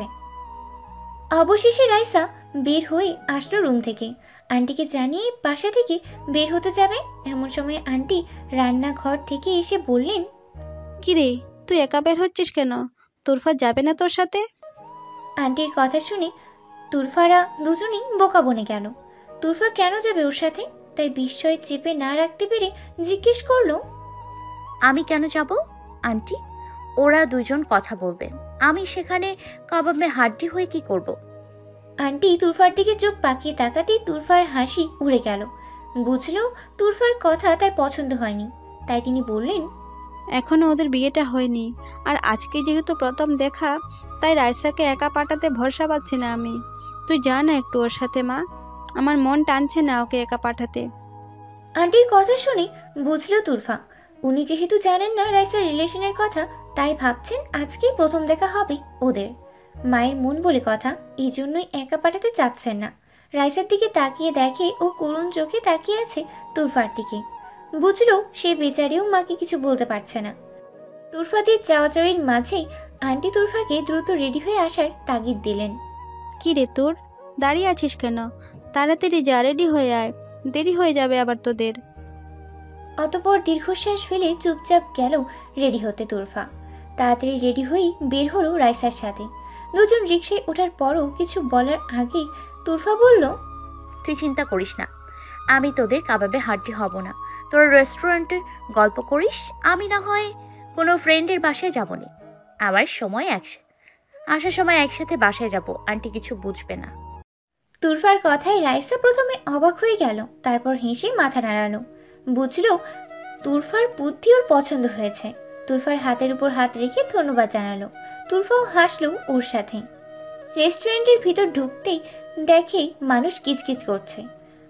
অবশেষে রাইসা বের হয়ে আসলো রুম থেকে। আন্টিকে জানিয়ে বাসা থেকে বের হতে যাবে এমন সময় আন্টি রান্নাঘর থেকে এসে বললেন, কিরে, তুই একা বের হচ্ছিস কেন? তুরফা যাবে না তোর সাথে? আন্টির কথা শুনে তুরফারা দুজনেই বোকা বনে গেল। তুরফা কেন যাবে ওর সাথে? তাই বিস্ময় চেপে না রাখতে পেরে জিজ্ঞেস করলো, আমি কেন যাব আন্টি? ওরা দুজন কথা বলবে, আমি সেখানে কাবাবে হাড্ডি হয়ে কি করব? আন্টি তুরফার দিকে চোখ পাকিয়ে তাকাতেই তুরফার হাসি উড়ে গেল। বুঝলো তুরফার কথা তার পছন্দ হয়নি, তাই তিনি বললেন, এখনো ওদের বিয়েটা হয়নি, আর আজকে যেহেতু প্রথম দেখা, তাই রাইসাকে একা পাঠাতে ভরসা পাচ্ছি না আমি। তুই যা না একটু ওর সাথে মা, আমার মন টানছে না ওকে একা পাঠাতে। আন্টির কথা শুনে বুঝলো তুরফা উনি যেহেতু জানেন না রাইসার রিলেশনের কথা, তাই ভাবছেন আজকেই প্রথম দেখা হবে ওদের। মায়ের মন বলে কথা, এই জন্যই একা পাঠাতে চাচ্ছেন না। রাইসার দিকে তাকিয়ে দেখে ও করুণ চোখে তাকিয়ে আছে তুরফার দিকে। বুঝলো সে বেচারিও মাকে কিছু বলতে পারছে না। তুরফাদের চাওয়াচাওয়ির মাঝেই আন্টি তুরফাকে দ্রুত রেডি হয়ে আসার তাগিদ দিলেন। কি রে তোর, দাঁড়িয়ে আছিস কেন? তাড়াতাড়ি যা, রেডি হয়ে আয়, দেরি হয়ে যাবে আবার তোদের। অতপর দীর্ঘশ্বাস ফেলে চুপচাপ গেল রেডি হতে তুরফা। তাড়াতাড়ি রেডি হয়েই বের হলো রাইসার সাথে। দুজন রিকশায় ওঠার পরও কিছু বলার আগেই তুরফা বলল, তুই চিন্তা করিস না, আমি তোদের কাবাবে হাড্ডি হব না। তোরা রেস্টুরেন্টে গল্প করিস, আমি না হয় কোনো ফ্রেন্ডের বাসায় যাবনি। আবার সময় একসাথে আসার সময় একসাথে বাসায় যাব, আন্টি কিছু বুঝবে না। তুরফার কথায় রাইসা প্রথমে অবাক হয়ে গেল, তারপর হেসে মাথা নাড়ালো। বুঝলো তুরফার বুদ্ধি ওর পছন্দ হয়েছে। তুরফার হাতের উপর হাত রেখে ধন্যবাদ জানালো। তুরফাও হাসলো ওর সাথে। রেস্টুরেন্টের ভিতর ঢুকতেই দেখে মানুষ কিচকিচ করছে।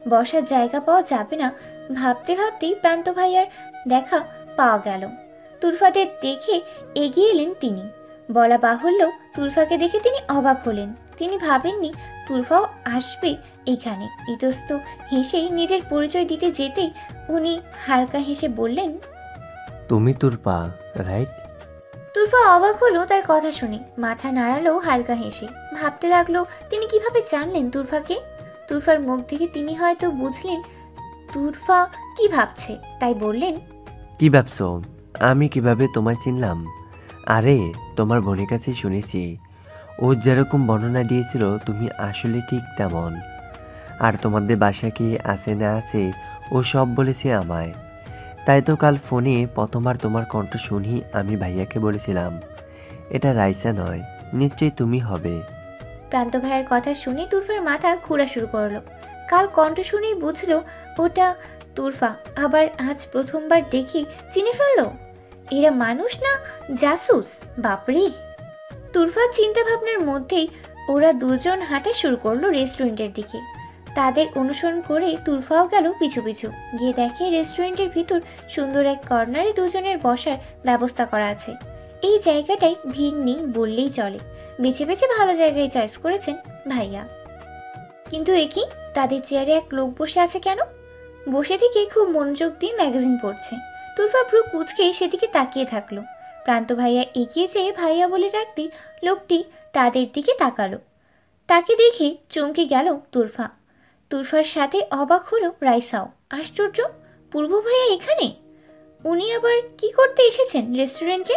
বসার জায়গা পাওয়া যাবে না ভাবতে ভাবতেই প্রান্ত ভাইয়ার দেখা পাওয়া গেল। তুরফাদের দেখে এগিয়ে এলেন তিনি। বলা বাহুল্য, তুরফাকে দেখে তিনি অবাক হলেন। তিনি ভাবেননি তুরফাও আসবে এখানে। ইতস্ত হেসেই নিজের পরিচয় দিতে যেতেই উনি হালকা হেসে বললেন, তুমি তুরফা, রাইট? তুরফা অবাক হলো তার কথা শুনে, মাথা নাড়ালো হালকা হেসে। ভাবতে লাগলো তিনি কিভাবে জানলেন তুরফাকে। তুরফার মুখ দেখে তিনি হয়তো বুঝলেন তুরফা কি ভাবছে, তাই বললেন, কি ভাবছো? আমি কিভাবে তোমায় চিনলাম? আরে তোমার বোনের কাছে শুনেছি, ও যেরকম বর্ণনা দিয়েছিল তুমি আসলে ঠিক তেমন। আর তোমাদের বাসা কি আছে না আছে ও সব বলেছে আমায়। তাই তো কাল ফোনে প্রথমবার তোমার কণ্ঠ শুনি আমি ভাইয়াকে বলেছিলাম এটা রাইসা নয়, নিশ্চয়ই তুমি হবে। প্রান্ত ভাইয়ের কথা শুনে তুরফার মাথা ঘোরা শুরু করলো। কাল কণ্ঠ শুনেই বুঝলো ওটা তুরফা, আবার আজ প্রথমবার দেখি চিনে ফেললো। এরা মানুষ না জাসুস? বাপরে! তুরফার চিন্তা ভাবনার মধ্যেই ওরা দুজন হাঁটা শুরু করলো রেস্টুরেন্টের দিকে। তাদের অনুসরণ করে তুরফাও গেল পিছু পিছু। গিয়ে দেখে রেস্টুরেন্টের ভিতর সুন্দর এক কর্নারে দুজনের বসার ব্যবস্থা করা আছে। এই জায়গাটায় ভিড় নেই বললেই চলে। বেছে বেছে ভালো জায়গায় চয়েস করেছেন ভাইয়া। কিন্তু এ কি, তাদের চেয়ারে এক লোক বসে আছে কেন? বসে থেকে খুব মনোযোগ দিয়ে ম্যাগাজিন পড়ছে। তুরফা ভ্রু কুঁচকে সেদিকে তাকিয়ে থাকলো। প্রান্ত ভাইয়া এগিয়ে যেয়ে ভাইয়া বলে ডাকতে লোকটি তাদের দিকে তাকালো। তাকে দেখে চমকে গেল তুরফা। তুরফার সাথে অবাক হলো রাইসাও। আশ্চর্য, পূর্ব ভাইয়া এখানে? উনি আবার কি করতে এসেছেন রেস্টুরেন্টে?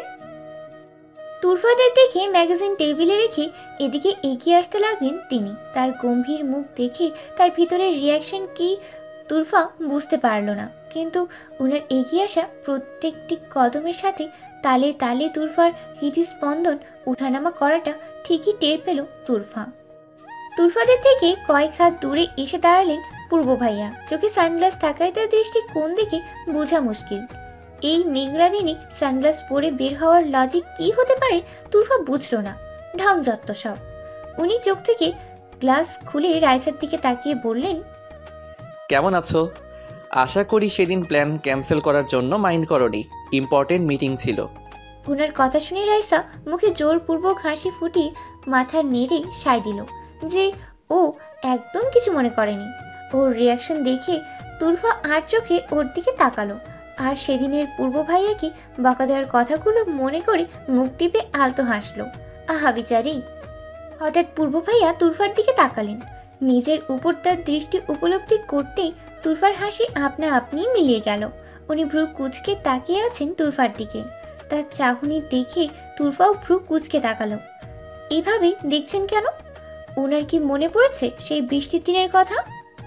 তুরফাদের দেখে ম্যাগাজিন টেবিলে রেখে এদিকে এগিয়ে আসতে লাগলেন তিনি। তার গম্ভীর মুখ দেখে তার ভিতরের রিয়াকশন কি তুরফা বুঝতে পারল না, কিন্তু ওনার এগিয়ে আসা প্রত্যেকটি কদমের সাথে তালে তালে তুরফার হৃদস্পন্দন উঠানামা করাটা ঠিকই টের পেল তুরফা। তুরফাদের থেকে কয়েক হাত দূরে এসে দাঁড়ালেন পূর্ব ভাইয়া। চোখে সানগ্লাস থাকায় তার দৃষ্টি কোন দিকে বোঝা মুশকিল। এই মেঘলা দিনে সানগ্লাস পরে বের হওয়ার লজিক কি হতে পারে তুরফা বুঝল না। ঢং যত্ত সব। উনি চোখ থেকে গ্লাস খুলে রাইসার দিকে তাকিয়ে বললেন, কেমন আছো? আশা করি সেদিন প্ল্যান ক্যান্সেল করার জন্য মাইন্ড করনি, ইম্পর্টেন্ট মিটিং ছিল। ওনার কথা শুনে রাইসা মুখে জোরপূর্বক হাসি ফুটিয়ে মাথা নেড়ে সায় দিল যে ও একদম কিছু মনে করেনি। ওর রিয়াকশন দেখে তুরফা আর চোখে ওর দিকে তাকালো, আর সেদিনের পূর্ব ভাইয়াকে বকা দেওয়ার কথাগুলো মনে করে মুখ টিপে আলতো হাসলো। আহা বিচারি! হঠাৎ পূর্ব ভাইয়া তুরফার দিকে তাকালেন। নিজের উপর তার দৃষ্টি উপলব্ধি করতেই তুরফার হাসি আপনা আপনি মিলিয়ে গেল। উনি ভ্রু কুঁচকে তাকিয়ে আছেন তুরফার দিকে। তার চাহনি দেখে তুরফাও ভ্রু কুঁচকে তাকালো। এইভাবে দেখছেন কেন? ওনার কি মনে পড়েছে সেই বৃষ্টির দিনের কথা?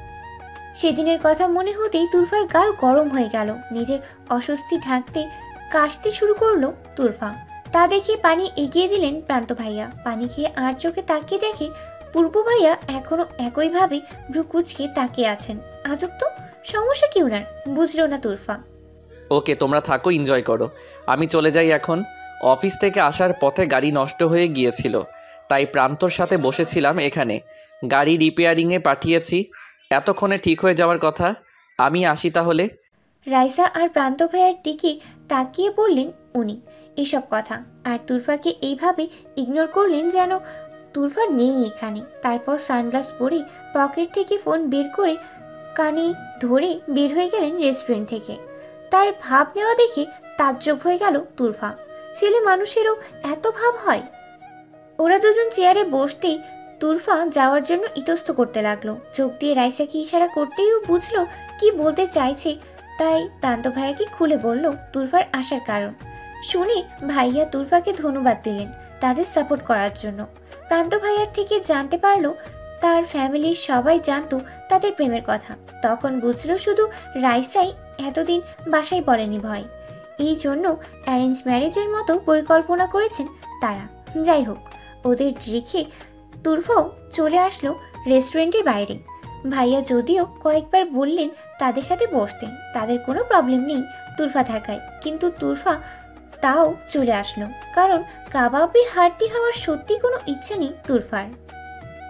সেদিনের কথা মনে হতেই তুরফার গাল গরম হয়ে গেল। নিজের অস্বস্তি ঢাকতে কাশতে শুরু করলো তুরফা। তা দেখে পানি এগিয়ে দিলেন প্রান্ত ভাইয়া। পানি খেয়ে আর চোখে তাকিয়ে দেখে পূর্ব ভাইয়া এখনো একইভাবে ভ্রু কুঁচকে তাকিয়ে আছেন। আজব তো, সমস্যা কি ওনার? বুঝলো না তুরফা। ওকে, তোমরা থাকো, এনজয় করো, আমি চলে যাই এখন। অফিস থেকে আসার পথে গাড়ি নষ্ট হয়ে গিয়েছিল, তাই প্রান্তর সাথে বসেছিলাম এখানে। গাড়ি রিপেয়ারিংয়ে পাঠিয়েছি, এতক্ষণে ঠিক হয়ে যাওয়ার কথা। আমি আসি তাহলে। রাইসা আর প্রান্ত ভাইয়ার দিকে তাকিয়ে বললেন উনি এসব কথা, আর তুরফাকে এইভাবে ইগনোর করলেন যেন তুরফা নেই এখানে। তারপর সানগ্লাস পরে পকেট থেকে ফোন বের করে কানে ধরে বের হয়ে গেলেন রেস্টুরেন্ট থেকে। তার ভাব নেওয়া দেখে তাজ্জব হয়ে গেল তুরফা। ছেলে মানুষেরও এত ভাব হয়? ওরা দুজন চেয়ারে বসতেই তুরফা যাওয়ার জন্য ইতস্ত করতে লাগলো। চোখ দিয়ে রাইসাকে ইশারা করতেই ও বুঝলো কি বলতে চাইছে, তাই প্রান্ত ভাইয়াকে খুলে বলল তুরফার আসার কারণ। শুনে ভাইয়া তুরফাকে ধন্যবাদ দিলেন তাদের সাপোর্ট করার জন্য। প্রান্ত ভাইয়ার থেকে জানতে পারলো তার ফ্যামিলির সবাই জানতো তাদের প্রেমের কথা। তখন বুঝলো শুধু রাইসাই এতদিন বাসায় পড়েনি ভয়। এই জন্য অ্যারেঞ্জ ম্যারেজের মতো পরিকল্পনা করেছেন তারা। যাই হোক, ওদের রেখে তুরফাও চলে আসলো রেস্টুরেন্টের বাইরে। ভাইয়া যদিও কয়েকবার বললেন তাদের সাথে বসতে, তাদের কোনো প্রবলেম নেই তুরফা থাকায়, কিন্তু তুরফা তাও চলে আসলো কারণ কাবাবে হাড্ডি হওয়ার সত্যি কোনো ইচ্ছা নেই তুরফার।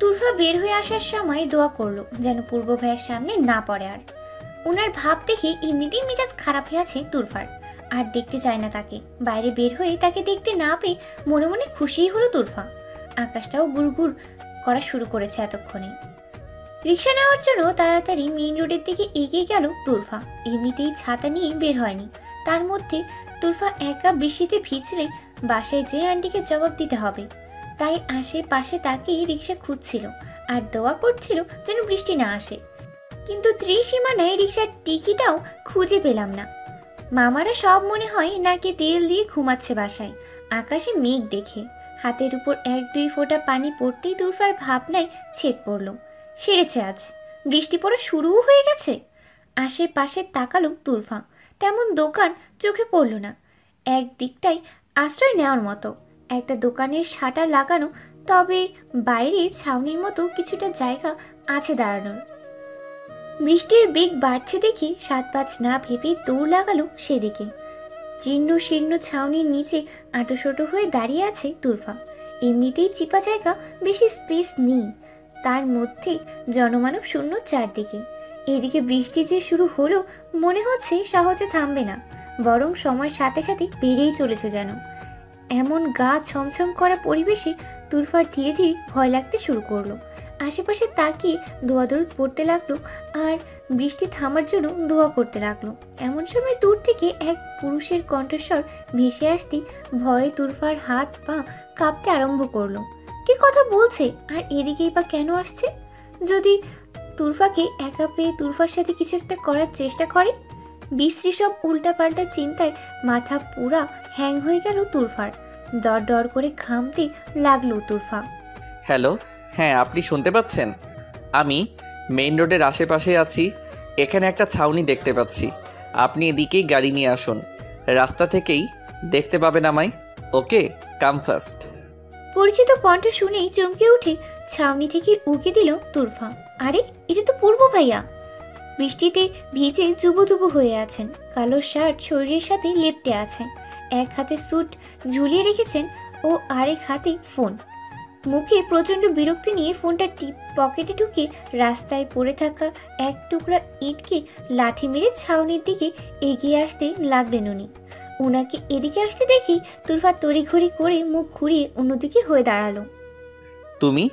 তুরফা বের হয়ে আসার সময় দোয়া করলো যেন পূর্ব ভাইয়ের সামনে না পড়ে। আর ওনার ভাব দেখে এমনিতেই মেজাজ খারাপ হয়ে আছে তুরফার, আর দেখতে চায় না তাকে। বাইরে বের হয়ে তাকে দেখতে না পেয়ে মনে মনে খুশিই হলো তুরফা। আকাশটাও গুড়গুড় করা শুরু করেছে এতক্ষণে। রিক্সা নেওয়ার জন্য তাড়াতাড়ি মেইন রোডের দিকে এগিয়ে গেল তুরফা। এমনিতেই ছাতা নিয়ে বের হয়নি, তার মধ্যে তুরফা একা বৃষ্টিতে ভিজলে বাসায় যে আন্টিকে জবাব দিতে হবে, তাই আশেপাশে তাকেই রিক্সা খুঁজছিল আর দোয়া করছিল যেন বৃষ্টি না আসে। কিন্তু ত্রিসীমানায় রিক্সার টিকিটাও খুঁজে পেলাম না। মামারা সব মনে হয় নাকি তেল দিয়ে ঘুমাচ্ছে বাসায়। আকাশে মেঘ দেখে হাতের উপর এক দুই ফোঁটা পানি পড়তেই তুরফার ভাবনায় ছেদ পড়ল। সেরেছে আজ, বৃষ্টি পড়া শুরুও হয়ে গেছে। আশেপাশে তাকালো তুরফা, তেমন দোকান চোখে পড়ল না। এক দিকটাই আশ্রয় নেওয়ার মতো একটা দোকানের শাটার লাগানো, তবে বাইরে ছাউনির মতো কিছুটা জায়গা আছে দাঁড়ানোর। বৃষ্টির বেগ বাড়ছে দেখে সাত পাঁচ না ভেবে দৌড় লাগালো সেদিকে। জীর্ণ শীর্ণ ছাউনির নিচে আঁটোশোটো হয়ে দাঁড়িয়ে আছে তুরফা। এমনিতেই চিপা জায়গা, বেশি স্পেস নেই, তার মধ্যে জনমানব শূন্য চারদিকে। এদিকে বৃষ্টি যে শুরু হলো মনে হচ্ছে সহজে থামবে না, বরং সময়ের সাথে সাথে বেড়েই চলেছে যেন। এমন গা ছমছম করা পরিবেশে তুরফার ধীরে ধীরে ভয় লাগতে শুরু করলো। আশেপাশে তাকিয়ে দোয়া দরুদ পড়তে লাগলো আর বৃষ্টি থামার জন্য দোয়া করতে লাগলো। এমন সময় দূর থেকে এক পুরুষের কণ্ঠস্বর ভেসে আসতে ভয়ে তুরফার হাত পা কাঁপতে আরম্ভ করলো। কি কথা বলছে আর এদিকেই বা কেন আসছে? যদি তুরফাকে একা পেয়ে তুরফার সাথে কিছু একটা করার চেষ্টা করে? বিশ্রী সব উল্টাপাল্টা চিন্তায় মাথা পুরা হ্যাং হয়ে গেল তুরফার। দর দর করে ঘামতে লাগলো তুরফা। হ্যালো, হ্যাঁ আপনি শুনতে পাচ্ছেন? আমি মেইন রোডের আশেপাশে আছি। এখানে একটা ছাউনি দেখতে পাচ্ছি, আপনি এদিকেই গাড়ি নিয়ে আসুন, রাস্তা থেকেই দেখতে পাবেন আমায়। Okay, come fast. পরিচিত কণ্ঠ শুনেই চমকে উঠে ছাউনি থেকে উকি দিল তুরফা। আরে, এটা তো পূর্ব ভাইয়া। বৃষ্টিতে ভিজে জুবুদুবু হয়ে আছেন, কালো শার্ট শরীরের সাথে লেপ্টে আছে, এক হাতে স্যুট ঝুলিয়ে রেখেছেন ও আরেক হাতে ফোন। মুখে প্রচণ্ড বিরক্তি নিয়ে ফোনটা টিপ পকেটে ঢুকে রাস্তায় পড়ে থাকা এক টুকরা ইটকে লাথি মেরে ছাউনির দিকে এগিয়ে আসতে লাগলেন উনি। ওনাকে এদিকে আসতে দেখি তুরফা তড়িঘড়ি করে মুখ ঘুরিয়ে অন্যদিকে হয়ে দাঁড়ালো। তুমি?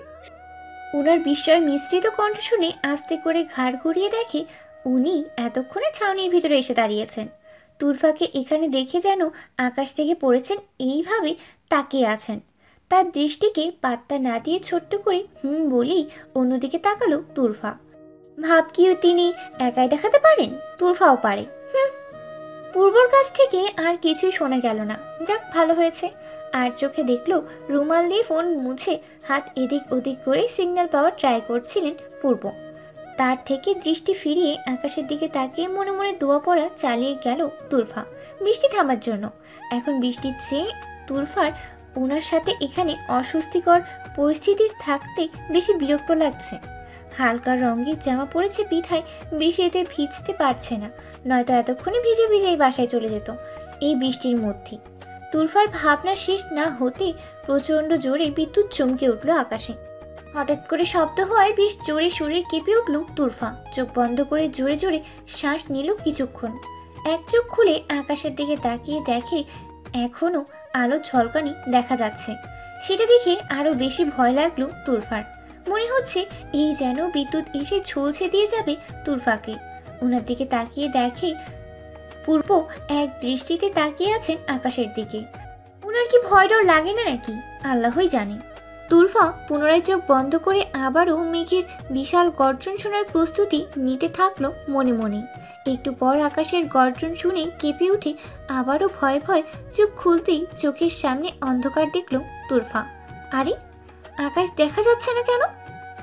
ওনার বিস্ময় মিশ্রিত কণ্ঠ শুনে আস্তে করে ঘাড় ঘুরিয়ে দেখে উনি এতক্ষণে ছাউনির ভিতরে এসে দাঁড়িয়েছেন। তুরফাকে এখানে দেখে যেন আকাশ থেকে পড়েছেন এইভাবে তাকিয়ে আছেন। তার দৃষ্টিকে পাত্তা না দিয়ে ছোট্ট করে হুম বলেই অন্যদিকে তাকালো তুরফা। ভাব কিও তিনি একাই দেখাতে পারেন, তুরফাও পারে। হুম। পূর্বর কাছ থেকে আর কিছুই শোনা গেল না। যাক, ভালো হয়েছে। আর চোখে দেখলো রুমাল দিয়ে ফোন মুছে হাত এদিক ওদিক করে সিগন্যাল পাওয়ার ট্রাই করছিলেন পূর্ব। তার থেকে দৃষ্টি ফিরিয়ে আকাশের দিকে তাকিয়ে মনে মনে দোয়া পড়া চালিয়ে গেল তুরফা বৃষ্টি থামার জন্য। এখন বৃষ্টির চেয়ে তুরফার ওনার সাথে এখানে অস্বস্তিকর পরিস্থিতির থাকতে বেশি বিরক্ত লাগছে। হালকা রঙের জামা পরেছে বিধায় বৃষ্টিতে ভিজতে পারছে না, নয়তো এতক্ষণে ভিজে ভিজেই বাসায় চলে যেত এই বৃষ্টির মধ্যে। তুরফার ভাবনা শেষ না হতে প্রচণ্ড জোরে বিদ্যুৎ চমকে উঠল আকাশে। হঠাৎ করে শব্দ হওয়ায় বেশ জোরে সুরে কেঁপে উঠল তুরফা। চোখ বন্ধ করে জোরে জোরে শ্বাস নিল কিছুক্ষণ। এক চোখ খুলে আকাশের দিকে তাকিয়ে দেখে এখনো আলো ঝলকানি দেখা যাচ্ছে। সেটা দেখে আরো বেশি ভয় লাগলো তুরফার। মনে হচ্ছে এই যেন বিদ্যুৎ এসে ঝলসে দিয়ে যাবে তুরফাকে। ওনার দিকে তাকিয়ে দেখে পূর্ব এক দৃষ্টিতে তাকিয়ে আছেন আকাশের দিকে। ওনার কি ভয় ডর লাগে না নাকি আল্লাহই জানে। তুরফা পুনরায় চোখ বন্ধ করে আবারও মেঘের বিশাল গর্জন শোনার প্রস্তুতি নিতে থাকলো মনে মনে। একটু পর আকাশের গর্জন শুনে কেঁপে উঠে আবারও ভয়ে ভয় চোখ খুলতেই চোখের সামনে অন্ধকার দেখল তুরফা। আরে, আকাশ দেখা যাচ্ছে না কেন?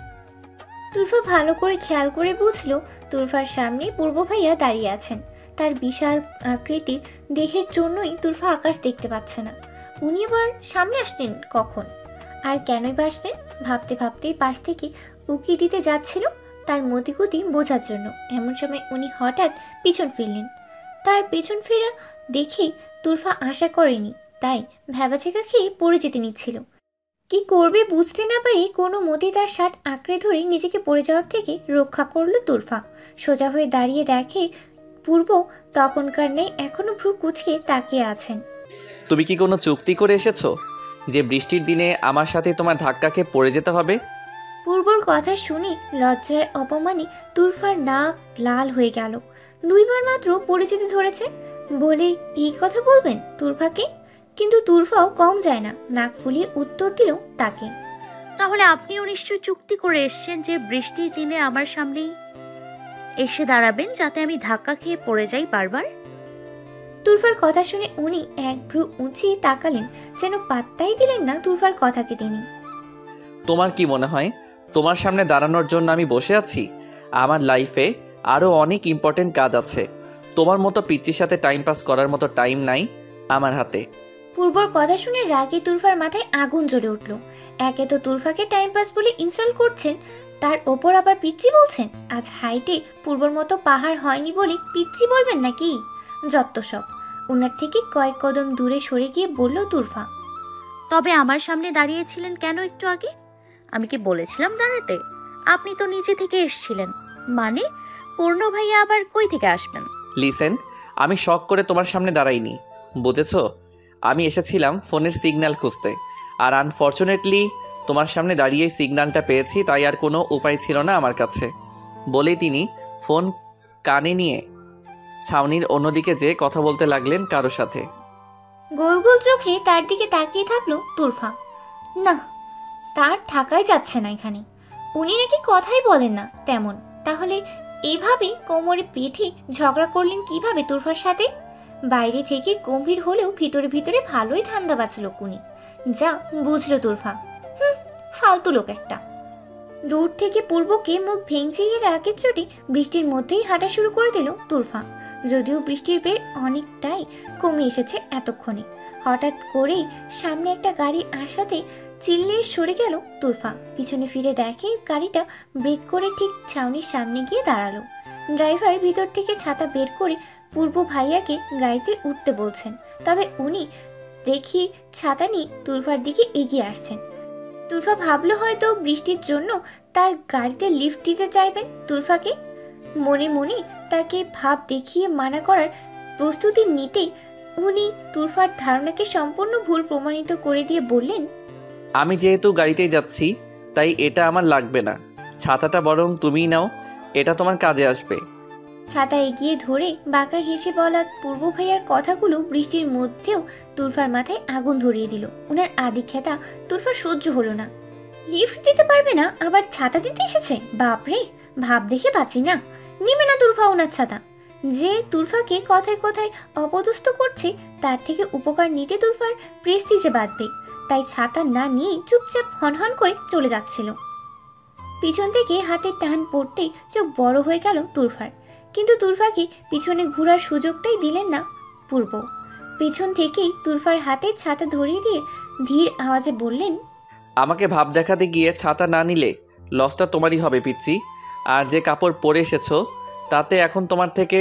তুরফা ভালো করে খেয়াল করে বুঝলো তুরফার সামনে পূর্ব ভাইয়া দাঁড়িয়ে আছেন। তার বিশাল আকৃতির দেহের জন্যই তুরফা আকাশ দেখতে পাচ্ছে না। উনি আবার সামনে আসলেন কখন আর কেনই বা আসলেন? ভাবতে ভাবতেই পাশ থেকে উকি দিতে যাচ্ছিল তার মতিগতি বোঝার জন্য। এমন সময় উনি হঠাৎ পিছন ফিরলেন। তার পেছন ফেরা দেখে তুরফা আশা করেনি, তাই ভ্যাবাচেকা খেয়ে পড়ে যেতে নিচ্ছিল। কি করবে বুঝতে না পারে কোনো মতেই তার শার্ট আঁকড়ে ধরে নিজেকে পড়ে যাওয়ার থেকে রক্ষা করলো তুরফা। সোজা হয়ে দাঁড়িয়ে দেখে পূর্ব তখনকার নেই এখনো ভ্রু কুচকে তাকিয়ে আছেন। তুমি কি কোনো চুক্তি করে এসেছো যে বৃষ্টির দিনে আমার সাথে তোমার ধাক্কা খেয়ে পড়ে যেতে হবে? পূর্বর কথা শুনে লজ্জায় অপমানে তুরফার নাক লাল হয়ে গেল। দুইবার মাত্র পড়ে যেতে ধরেছে বলে এই কথা বলবেন তুরফাকে? কিন্তু তুরফাও কম যায় না, নাক ফুলিয়ে উত্তর দিল তাকে। তাহলে আপনিও নিশ্চয় চুক্তি করে এসেছেন যে বৃষ্টির দিনে আমার সামনেই এসে দাঁড়াবেন যাতে আমি ধাক্কা খেয়ে পড়ে যাই বারবার। তুরফার কথা শুনে উনি এক ভ্রু উঁচিয়ে তাকালেন, যেন পাত্তাই দিলেন না তুরফার কথাকে তিনি। তোমার কি মনে হয় তোমার সামনে দাঁড়ানোর জন্য আমি বসে আছি? আমার লাইফে আরও অনেক ইম্পর্টেন্ট কাজ আছে। তোমার মতো পিচ্চির সাথে টাইম পাস করার মতো টাইম নাই আমার হাতে। পূর্বর কথা শুনে রাগে তুরফার মাথায় আগুন জ্বলে উঠল। একে তো তুরফাকে টাইম পাস বলে ইনসাল্ট করছেন, তার ওপর আবার পিচ্চি বলছেন। আজ হাইটে পূর্বর মতো পাহাড় হয়নি বলে পিচ্চি বলবেন নাকি? যত সব। ওনার থেকে কয়েক কদম দূরে সরে গিয়ে বলল তুরফা। তবে আমার সামনে দাঁড়িয়েছিলেন কেন একটু আগে? আমি কি বলেছিলাম দাঁড়াতে? আপনি তো নিচে থেকে এসেছিলেন, মানে পূর্ণ ভাইয়া আবার কই থেকে আসবেন? লিসেন, আমি শখ করে তোমার সামনে দাঁড়াইনি, বুঝেছো? আমি এসেছিলাম ফোনের সিগন্যাল খুঁজতে, আর আনফর্চুনেটলি তোমার সামনে দাঁড়িয়ে সিগন্যালটা পেয়েছি, তাই আর কোনো উপায় ছিল না আমার কাছে। বলেই তিনি ফোন কানে নিয়ে ছাউনির অন্যদিকে যে কথা বলতে লাগলেন কারোর সাথে। গোল গোল চোখে তার দিকে তাকিয়ে থাকলো তুরফা। না, তার থাকাই যাচ্ছে না এখানে। উনি নাকি কথাই বলেন না তেমন, তাহলে এভাবে কোমরে পেঠে ঝগড়া করলেন কিভাবে তুরফার সাথে? বাইরে থেকে গম্ভীর হলেও ভিতরে ভিতরে ভালোই ধান্দা বাঁচল উনি, যা বুঝলো তুরফা। হুম, ফালতু লোক একটা। দূর থেকে পূর্বকে মুখ ভেঙচিয়ে রাগের চোটে বৃষ্টির মধ্যেই হাঁটা শুরু করে দিল তুরফা। যদিও বৃষ্টির বের অনেকটাই কমে এসেছে এতক্ষণে। হঠাৎ করেই সামনে একটা গাড়ি আসাতে চিল্লিয়ে সরে গেল তুরফা। পিছনে ফিরে দেখে গাড়িটা ব্রেক করে ঠিক ছাউনির সামনে গিয়ে দাঁড়ালো। ড্রাইভার ভিতর থেকে ছাতা বের করে পূর্ব ভাইয়াকে গাড়িতে উঠতে বলছেন, তবে উনি দেখি ছাতা নিয়ে তুরফার দিকে এগিয়ে আসছেন। তুরফা ভাবলো হয়তো বৃষ্টির জন্য তার গাড়িতে লিফট দিতে চাইবেন তুরফাকে। মনে মনে তাকে ভাব দেখিয়ে মানা করার প্রস্তুতি নিতেই উনি তুরফার ধারণাকে সম্পূর্ণ ভুল প্রমাণিত করে দিয়ে বললেন, আমি যেহেতু গাড়িতেই যাচ্ছি তাই এটা আমার লাগবে না, ছাতাটা বরং তুমিই নাও, এটা তোমার কাজে আসবে। ছাতা এগিয়ে ধরে বাঁকা হেসে বলা পূর্ব ভাইয়ার কথাগুলো বৃষ্টির মধ্যেও তুরফার মাথায় আগুন ধরিয়ে দিল। ওনার আদিখ্যাতা তুরফার সহ্য হলো না। লিফট দিতে পারবে না, আবার ছাতা দিতে এসেছে? বাপরে, ভাব দেখে বাঁচি না। নিবে না তুরফা ওনার ছাতা। যে তুরফাকে কথায় কথায় অপদস্থ করছে তার থেকে উপকার নিতে তুরফার প্রেস্টিজে বাঁধবে, তাই ছাতা না নিয়ে চুপচাপ হনহন করে চলে যাচ্ছিল। পিছন থেকে হাতে টান পড়তেই চোখ বড় হয়ে গেল তুরফার, কিন্তু তুরফাকে পিছনে ঘোরার সুযোগটাই দিলেন না পূর্ব। পিছন থেকেই তুরফার হাতে ছাতা ধরিয়ে দিয়ে ধীর আওয়াজে বললেন, আমাকে ভাব দেখাতে গিয়ে ছাতা না নিলে লসটা তোমারই হবে পিচ্চি। আর যে কাপড় পরে এসেছো তাতে এখন তোমার থেকে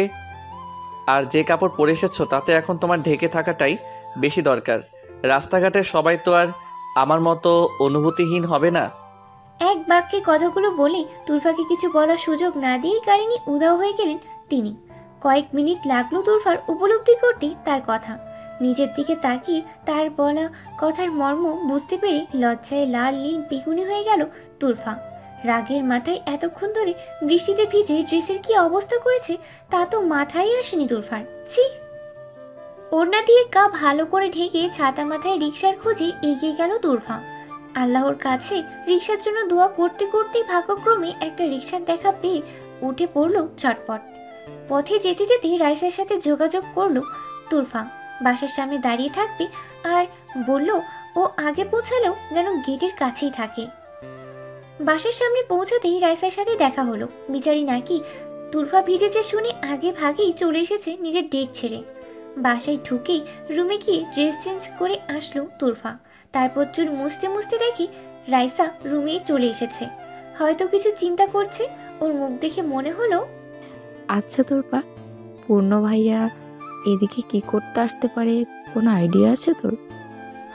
আর যে কাপড় পরে এসেছো তাতে এখন তোমার ঢেকে থাকাটাই বেশি দরকার। রাস্তাঘাটের সবাই তো আর আমার মতো অনুভূতিহীন হবে না। এক বাক্যে কথাগুলো বলে তুরফাকে কিছু বলার সুযোগ না দিয়েই গাড়ি নিয়ে উধাও হয়ে গেলেন তিনি। কয়েক মিনিট লাগলো তুরফার উপলব্ধি করতে তার কথা। নিজের দিকে তাকিয়ে তার বলা কথার মর্ম বুঝতে পেরে লজ্জায় লাল নীল বেগুনি হয়ে গেল তুরফা। রাগের মাথায় এতক্ষণ ধরে বৃষ্টিতে ভিজে ড্রেসের কি অবস্থা করেছে তা তো মাথায় আসেনি তুরফার। ছি! ওড়না দিয়ে গা ভালো করে ঢেকে ছাতা মাথায় রিকশার খোঁজে এগিয়ে গেল তুরফা। আল্লাহর কাছে রিকশার জন্য দোয়া করতে করতেই ভাগ্যক্রমে একটা রিকশার দেখা পেয়ে উঠে পড়লো ঝটপট। পথে যেতে যেতে রাইসার সাথে যোগাযোগ করলো তুরফা। বাসার সামনে দাঁড়িয়ে থাকবে আর বলল ও আগে পৌঁছালেও যেন গেটের কাছেই থাকে। বাসার সামনে পৌঁছাতেই রাইসার সাথে দেখা হলো। বিচারি নাকি তুরফা ভিজেছে শুনে আগে ভাগেই চলে এসেছে নিজের ডেট ছেড়ে। বাসায় ঢুকেই রুমে গিয়ে ড্রেস চেঞ্জ করে আসলো তুরফা। তারপর চুল মুছতে মুছতে দেখি রাইসা রুমে চলে এসেছে। হয়তো কিছু চিন্তা করছে। ওর মুখ দেখে মনে হলো, আচ্ছা তুরফা, পূর্ণ ভাইয়া এদিকে কি করতে আসতে পারে, কোনো আইডিয়া আছে তোর?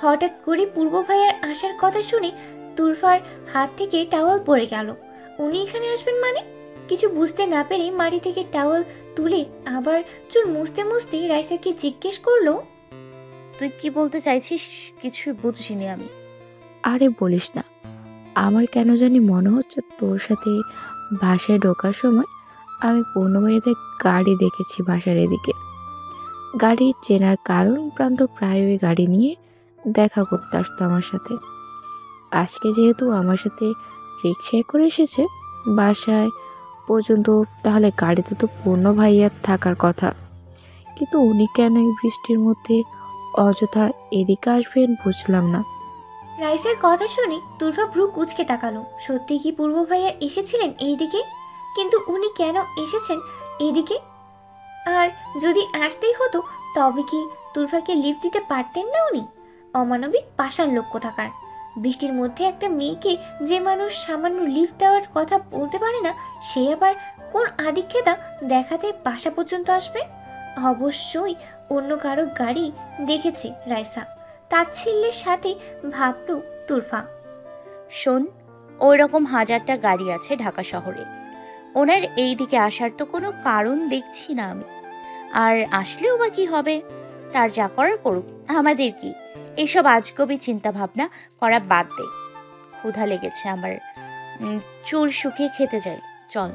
হঠাৎ করে পূর্ব ভাইয়ার আসার কথা শুনে তুরফার হাত থেকে টাওয়াল পড়ে গেল। উনি এখানে আসবেন মানে? কিছু বুঝতে না পেরে মাটি থেকে টাওয়াল তুলে আবার চুল মুছতে মুছতে রাইসাকে জিজ্ঞেস করলো, তুই কি বলতে চাইছিস কিছু বুঝিনি আমি। আরে বলিস না, আমার কেন জানি মনে হচ্ছে তোর সাথে বাসায় ঢোকার সময় আমি পূর্ণবাইদের গাড়ি দেখেছি বাসার এদিকে। গাড়ি চেনার কারণ প্রান্ত প্রায়ই গাড়ি নিয়ে দেখা করতে আসতো আমার সাথে। আজকে যেহেতু আমার সাথে রিক্সায় করে এসেছে বাসায় পর্যন্ত, তাহলে গাড়িতে তো পূর্ণ ভাইয়ার থাকার কথা, কিন্তু উনি কেন এই বৃষ্টির মধ্যে অযথা এদিকে আসবেন বুঝলাম না। রাইসার কথা শুনে তুরফা ভ্রু কুঁচকে তাকালো। সত্যি কি পূর্ব ভাইয়া এসেছিলেন এইদিকে? কিন্তু উনি কেন এসেছেন এইদিকে? আর যদি আসতেই হতো তবে কি তুরফাকে লিফট দিতে পারতেন না উনি? অমানবিক পাষাণ লোক কোথাকার। বৃষ্টির মধ্যে একটা মেয়েকে যে মানুষ সামান্য লিফট দেওয়ার কথা বলতে পারে না, সে আবার কোন আদিক্ষেতা দেখাতে বাসা পর্যন্ত আসবে? অবশ্যই অন্য কারো গাড়ি দেখেছে রাইসা, তাচ্ছিল্যের সাথে ভাবলো তুরফা। শোন, ওই রকম হাজারটা গাড়ি আছে ঢাকা শহরে, ওনার এই দিকে আসার তো কোনো কারণ দেখছি না আমি। আর আসলেও বা কি হবে, তার যা করার করুক, আমাদের কি? এইসব আজগবি চিন্তা ভাবনা করা বাদ দে। ক্ষুধা লেগেছে আমার, উম, চুল শুকিয়ে খেতে যাই, চল।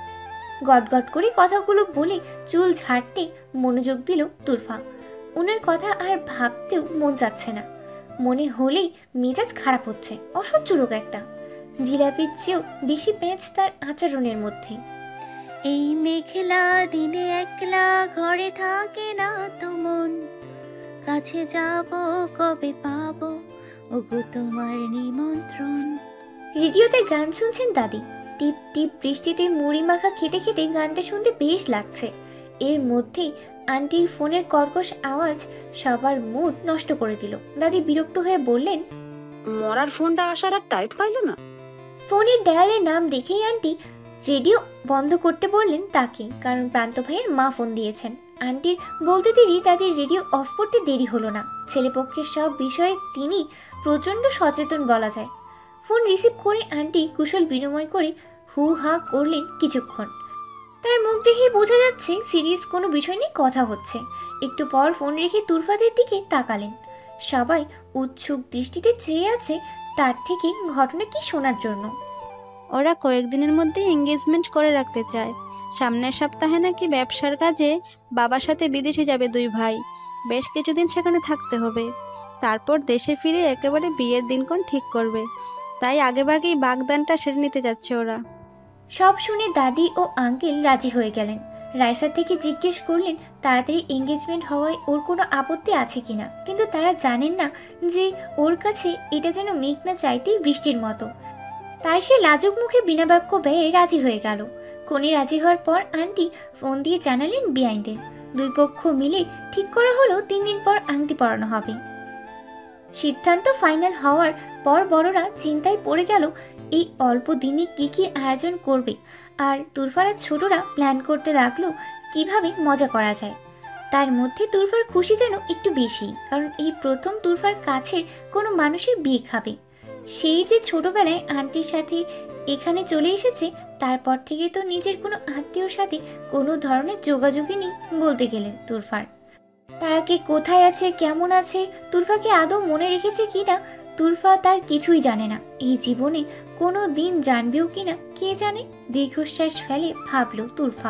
গটগট করে কথাগুলো বলে চুল ঝাড়তে মনোযোগ দিল তুরফা। ওনার কথা আর ভাবতেও মন যাচ্ছে না, মনে হলেই মেজাজ খারাপ হচ্ছে। অসহ্য লোক একটা, জিলাপির চেয়েও বেশি পেঁচ তার আচরণের মধ্যে। এই মেঘলা দিনে একলা ঘরে থাকে না তো মন, কাছে যাব কবে পাবো ওগো তোমার নিমন্ত্রণ। রেডিওতে গান শুনছেন দাদি। টিপ টিপ বৃষ্টিতে মুড়ি মাখা খেতে খেতে গানটা শুনতে বেশ লাগছে। এর মধ্যেই আন্টির ফোনের কর্কশ আওয়াজ সবার মুড নষ্ট করে দিল। দাদি বিরক্ত হয়ে বললেন, মরার ফোনটা আসার আর টাইপ পাইল না। ফোনের ডায়ালের নাম দেখেই আন্টি রেডিও বন্ধ করতে বললেন তাকে, কারণ প্রান্ত ভাইয়ের মা ফোন দিয়েছেন। আন্টির বলতে দেরি দাদির রেডিও অফ করতে দেরি হলো না। ছেলেপক্ষের সব বিষয়ে তিনি প্রচণ্ড সচেতন বলা যায়। ফোন রিসিভ করে আন্টি কুশল বিনিময় করে হু হা করলেন কিছুক্ষণ। তার মুখ দেখেই বোঝা যাচ্ছে সিরিয়াস কোনো বিষয় নিয়ে কথা হচ্ছে। একটু পর ফোন রেখে তুরফাদের দিকে তাকালেন। সবাই উৎসুক দৃষ্টিতে চেয়ে আছে তার থেকে ঘটনা কি শোনার জন্য। ওরা কয়েকদিনের মধ্যে এঙ্গেজমেন্ট করে রাখতে চায়। সামনের সপ্তাহে নাকি ব্যবসার কাজে বাবার সাথে বিদেশে যাবে দুই ভাই। বেশ কিছুদিন সেখানে থাকতে হবে, তারপর দেশে ফিরে একেবারে বিয়ের দিনক্ষণ ঠিক করবে। তাই আগেভাগেই বাগদানটা সেরে নিতে যাচ্ছে ওরা। সব শুনে দাদি ও আঙ্কেল রাজি হয়ে গেলেন। রাইসা থেকে জিজ্ঞেস করলেন তাড়াতাড়ি এঙ্গেজমেন্ট হওয়ায় ওর কোনো আপত্তি আছে কিনা, কিন্তু তারা জানেন না যে ওর কাছে এটা যেন মেঘ না চাইতেই বৃষ্টির মতো। তাই সে লাজুক মুখে বিনা বাক্য ব্যয়ে রাজি হয়ে গেল। কোনি রাজি হওয়ার পর আন্টি ফোন দিয়ে জানালেন বিআইনদের। দুই পক্ষ মিলে ঠিক করা হলো তিন দিন পর আংটি পরানো হবে। সিদ্ধান্ত ফাইনাল হওয়ার পর বড়রা চিন্তায় পড়ে গেল এই অল্প দিনে কি কি আয়োজন করবে। আর তুরফার ছোটরা প্ল্যান করতে লাগলো কিভাবে মজা করা যায়। তার মধ্যে তুরফার খুশি যেন একটু বেশি, কারণ এই প্রথম তুরফার কাছের কোনো মানুষের বিয়ে খাবে। সেই যে ছোটবেলায় আন্টির সাথে এখানে চলে এসেছে, তারপর থেকে তো নিজের কোনো আত্মীয়র সাথে কোনো ধরনের যোগাযোগই নেই বলতে গেলে তুরফার। তারা কে কোথায় আছে, কেমন আছে, তুরফাকে আদৌ মনে রেখেছে কিনা, তুরফা তার কিছুই জানে না। এই জীবনে কোনো দিন জানবেও কিনা কে জানে। দীর্ঘশ্বাস ফেলে ভাবল তুরফা।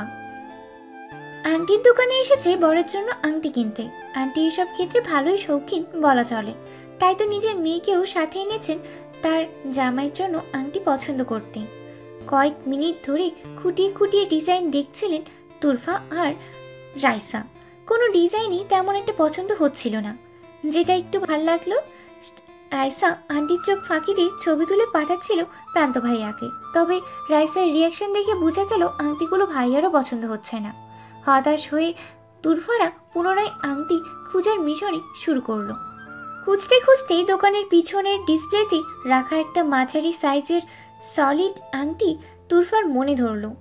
আংটির দোকানে এসেছে বরের জন্য আংটি কিনতে। আন্টি এসব ক্ষেত্রে ভালোই শৌখিন বলা চলে, তাই তো নিজের মেয়েকেও সাথে এনেছেন তার জামাইয়ের জন্য আংটি পছন্দ করতে। কয়েক মিনিট ধরে খুঁটিয়ে খুঁটিয়ে ডিজাইন দেখছিলেন তুরফা আর রাইসা। কোনো ডিজাইনই তেমন একটা পছন্দ হচ্ছিল না। যেটা একটু ভাল লাগলো, রাইসা আন্টির চোখ ফাঁকি দিয়ে ছবি তুলে পাঠাচ্ছিল প্রান্ত ভাইয়াকে। তবে রাইসার রিয়াকশন দেখে বোঝা গেল আংটিগুলো ভাইয়ারও পছন্দ হচ্ছে না। হতাশ হয়ে তুরফারা পুনরায় আংটি খোঁজার মিশনে শুরু করলো। খুঁজতে খুঁজতে দোকানের পিছনের ডিসপ্লেতে রাখা একটা মাঝারি সাইজের সলিড আংটি তুরফার মনে ধরল।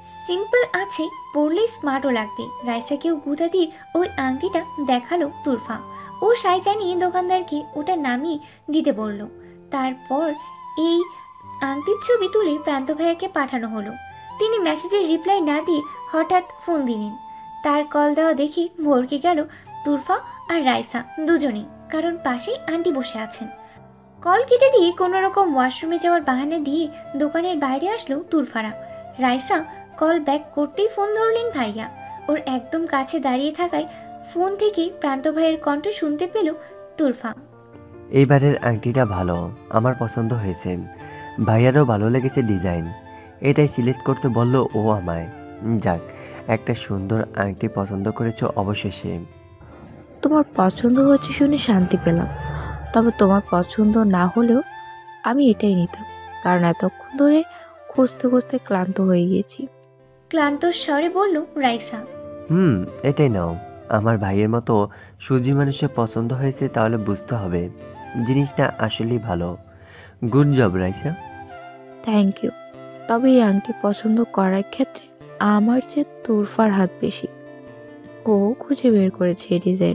সিম্পল আছে, পরলেই স্মার্টও লাগবে। রাইসাকেও গুঁতা দিয়ে ওই আংটিটা দেখালো তুরফা। ও সাই জানিয়ে দোকানদারকে ওটা নামিয়ে দিতে বলল। তারপর এই আংটির ছবি তুলে প্রান্ত ভাইয়াকে পাঠানো হলো। তিনি মেসেজের রিপ্লাই না দিয়ে হঠাৎ ফোন দিলেন। তার কল দেওয়া দেখে ভরকে গেল তুরফা আর রাইসা দুজনেই, কারণ পাশেই আন্টি বসে আছেন। কল কেটে দিয়ে কোনো রকম ওয়াশরুমে যাওয়ার বাহানা দিয়ে দোকানের বাইরে আসলো তুরফারা। রাইসা কল ব্যাক করতেই ফোন ধরলেন ভাইয়া। ওর একদম কাছে দাঁড়িয়ে থাকায় ফোন থেকে প্রান্ত ভাইয়ের কণ্ঠ শুনতে পেল তুরফা। এইবারের আংটিটা ভালো, আমার পছন্দ হয়েছে। ভাইয়ারও ভালো লেগেছে ডিজাইন। এটাই সিলেক্ট করতে বলল ও আমায়। যাক, একটা সুন্দর আংটি পছন্দ করেছো অবশেষে। তোমার পছন্দ হচ্ছে শুনে শান্তি পেলাম, তবে তোমার পছন্দ না হলেও আমি এটাই নিতাম, কারণ এতক্ষণ ধরে খুঁজতে খুঁজতে ক্লান্ত হয়ে গেছি। ক্লান্ত স্বরে বলল রাইসা। হুম, এটাই নাও। আমার ভাইয়ের মতো সুজি মানুষের পছন্দ হয়েছে, তাহলে বুঝতে হবে জিনিসটা আসলেই ভালো। Good job Raisa. Thank you. তবে এই আংটি পছন্দ করার ক্ষেত্রে আমার যে তুরফার হাত বেশি। ও খুঁজে বের করেছে এই ডিজাইন।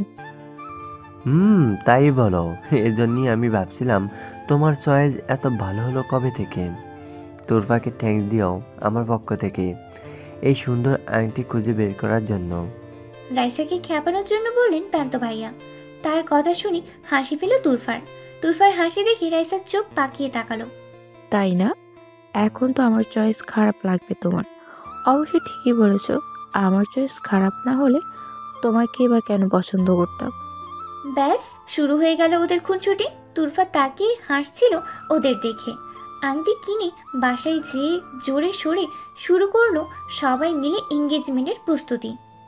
হুম, তাই বলো। এজন্যই আমি ভাবছিলাম তোমার চয়েস এত ভালো হলো কবে থেকে। তুরফাকে থ্যাঙ্কস দিও আমার পক্ষ থেকে এই সুন্দর আংটি খুঁজে বের করার জন্য। রাইসাকে খেপানোর জন্য বললেন প্রান্ত ভাইয়া। তার কথা শুনে হাসি পেল তুরফার। তুরফার হাসি দেখে রাইসার চোখ পাকিয়ে তাকালো। তাই না? এখন তো আমার চয়েস খারাপ লাগবে তোমার। অবশ্যই ঠিকই বলেছ, আমার চয়েস খারাপ না হলে তোমাকে বা কেন পছন্দ করতাম। ব্যাস শুরু হয়ে গেল ওদের খুনসুটি। তুরফা তাকিয়ে হাসছিল ওদের দেখে। আংটি কিনে বাসায় যেয়ে জোরে সোরে শুরু করলো সবাই মিলে এঙ্গেজমেন্টের প্রস্তুতি।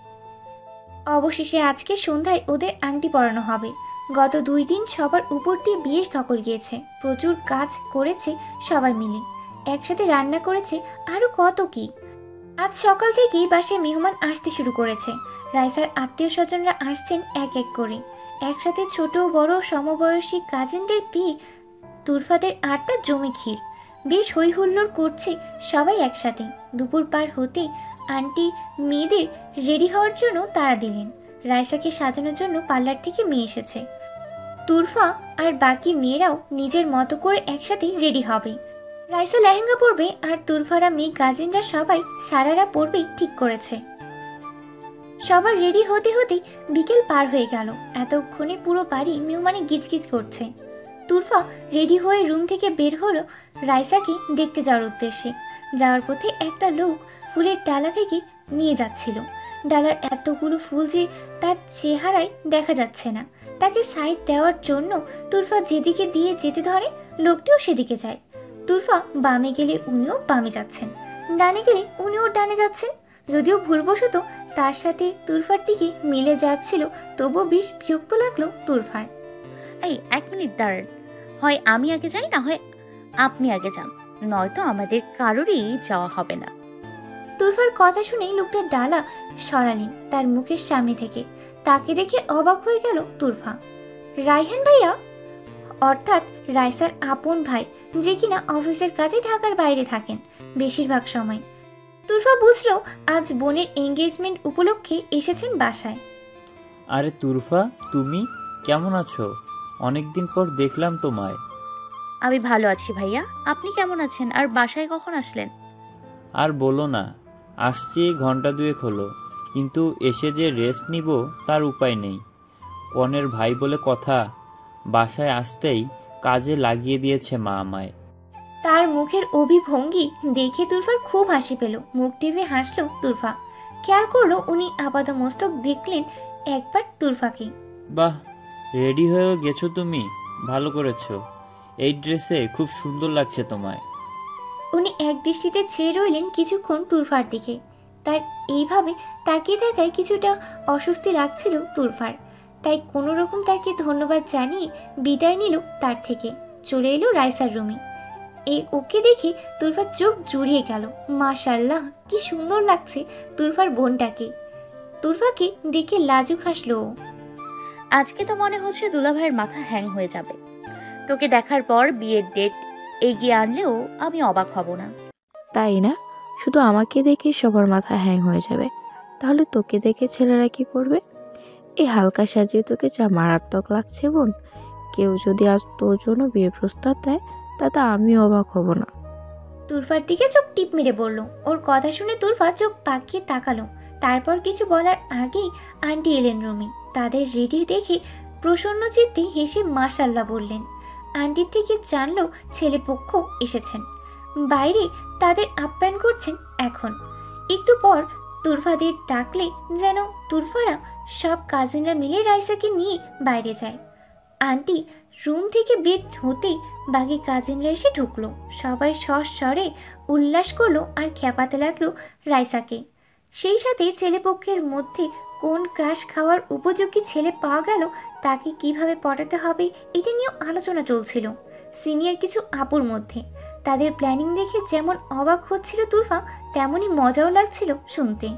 অবশেষে আজকে সন্ধ্যায় ওদের আংটি পরানো হবে। গত দুই দিন সবার উপর দিয়ে বেশ ধকল গিয়েছে। প্রচুর কাজ করেছে সবাই মিলে, একসাথে রান্না করেছে, আরো কত কি। আজ সকাল থেকেই বাসায় মেহমান আসতে শুরু করেছে। রাইসার আত্মীয় স্বজনরা আসছেন এক এক করে। একসাথে ছোট বড় সমবয়সী কাজিনদের পেয়ে তুরফাদের আড্ডা জমে ক্ষীর। বেশ হই হুল্লোড় করছে সবাই একসাথে। দুপুর পার হতে আন্টি মেয়েদের রেডি হওয়ার জন্য তাড়া দিলেন। রাইসাকে সাজানোর জন্য পার্লার থেকে মেয়ে এসেছে। তুরফা আর বাকি মেয়েরাও নিজের মতো করে একসাথে রেডি হবে। রাইসা লেহেঙ্গা পরবে আর তুরফারা মেয়ে কাজিনরা সবাই সারারা পরবেই ঠিক করেছে। সবার রেডি হতে হতে বিকেল পার হয়ে গেল। এতক্ষণে পুরো বাড়ি মেহমানে গিজগিজ করছে। তুরফা রেডি হয়ে রুম থেকে বের হলো রাইসাকে দেখতে যাওয়ার উদ্দেশ্যে। যাওয়ার পথে একটা লোক ফুলের ডালা থেকে নিয়ে যাচ্ছিল। ডালার এতগুলো ফুল যে তার চেহারায় দেখা যাচ্ছে না। তাকে সাইড দেওয়ার জন্য তুরফা যেদিকে দিয়ে যেতে ধরে, লোকটিও সেদিকে যায়। তুরফা বামে গেলে উনিও বামে যাচ্ছেন, ডানে গেলে উনিও ডানে যাচ্ছেন। যদিও ভুলবশত তার সাথে তুরফার দিকে মিলে যাচ্ছিল, তবুও বেশ বিরক্ত লাগলো তুরফার। এই এক মিনিট দাঁড়ান, হয় আমি আগে যাই, না হয় আপনি আগে যান, নয়তো আমাদের কারোরই যাওয়া হবে না। তুরফার কথা শুনেই লোকটার ডালা সরালেন তার মুখের সামনে থেকে। তাকে দেখে অবাক হয়ে গেল তুরফা। রায়হান ভাইয়া, অর্থাৎ রাইসার আপন ভাই, যে কিনা অফিসের কাজে ঢাকার বাইরে থাকেন বেশিরভাগ সময়। তুরফা বুঝলো আজ বোনের এঙ্গেজমেন্ট উপলক্ষে এসেছেন বাসায়। আরে তুরফা, তুমি কেমন আছো? অনেকদিন পর দেখলাম তোমায়। আমি ভালো আছি ভাইয়া, আপনি কেমন আছেন? আর বাসায় কখন আসলেন? আর বলো না, আসছি ঘন্টা দুয়েক হলো, কিন্তু এসে যে রেস্ট নিব তার উপায় নেই। কনের ভাই বলে কথা, বাসায় আসতেই কাজে লাগিয়ে দিয়েছে মা আমায়। তার মুখের অভিভঙ্গি দেখে তুরফার খুব হাসি পেল। মুখ টিপে হাসলো তুরফা। খেয়াল করলো উনি আপাদমস্তক দেখলেন একবার তুরফাকে। বাহ, রেডি হয়েও গেছো তুমি, ভালো করেছো। এই ড্রেসে খুব সুন্দর লাগছে তোমায়। উনি এক দৃষ্টিতে চেয়ে রইলেন কিছুক্ষণ তুরফার দিকে। তার এইভাবে তাকিয়ে থাকায় কিছুটা অস্বস্তি লাগছিল তুরফার। তাই কোনো রকম তাকে ধন্যবাদ জানিয়ে বিদায় নিল তার থেকে। চলে এলো রাইসার রুমে। এই ওকে দেখে তুরফার চোখ জুড়িয়ে গেল। মাশাআল্লাহ, কি সুন্দর লাগছে তুরফার বোনটাকে। তুরফাকে দেখে লাজুক হাসলো। আজকে তো মনে হচ্ছে দুলাভাইয়ের মাথা হ্যাং হয়ে যাবে। তোকে দেখার পর বিয়ের ডেট এগিয়ে আনলেও আমি অবাক হব না। তাই না? শুধু আমাকে দেখে সবার মাথা হ্যাং হয়ে যাবে, তাহলে তোকে দেখে ছেলেরা কি করবে? এই হালকা সাজিয়ে তোকে যা মারাত্মক লাগছে বোন, কেউ যদি আজ তোর জন্য বিয়ের প্রস্তাব দেয় তাতে আমিও অবাক হব না। তুরফার দিকে চোখ টিপ মেরে বলল। ওর কথা শুনে তুরফা চোখ পাকিয়ে তাকালো। তারপর কিছু বলার আগেই আন্টি এলেন রুমে। তাদের রেডি দেখে প্রসন্ন চিত্তে হেসে মাশাল্লাহ বললেন। আন্টির থেকে জানলো ছেলেপক্ষ এসেছেন, বাইরে তাদের আপ্যায়ন করছেন। এখন একটু পর তুরফাদের ডাকলে যেন তুরফারা সব কাজিনরা মিলে রাইসাকে নিয়ে বাইরে যায়। আন্টি রুম থেকে বের হতেই বাকি কাজিনরা এসে ঢুকলো। সবাই স্বরে উল্লাস করলো আর খেপাতে লাগলো রাইসাকে। সেই সাথে ছেলেপক্ষের মধ্যে কোন ক্রাশ খাওয়ার উপযোগী ছেলে পাওয়া গেল, তাকে কিভাবে পটাতে হবে এটা নিয়েও আলোচনা চলছিল সিনিয়র কিছু আপুর মধ্যে। তাদের প্ল্যানিং দেখে যেমন অবাক হচ্ছিল তুরফা, তেমনই মজাও লাগছিল শুনতে।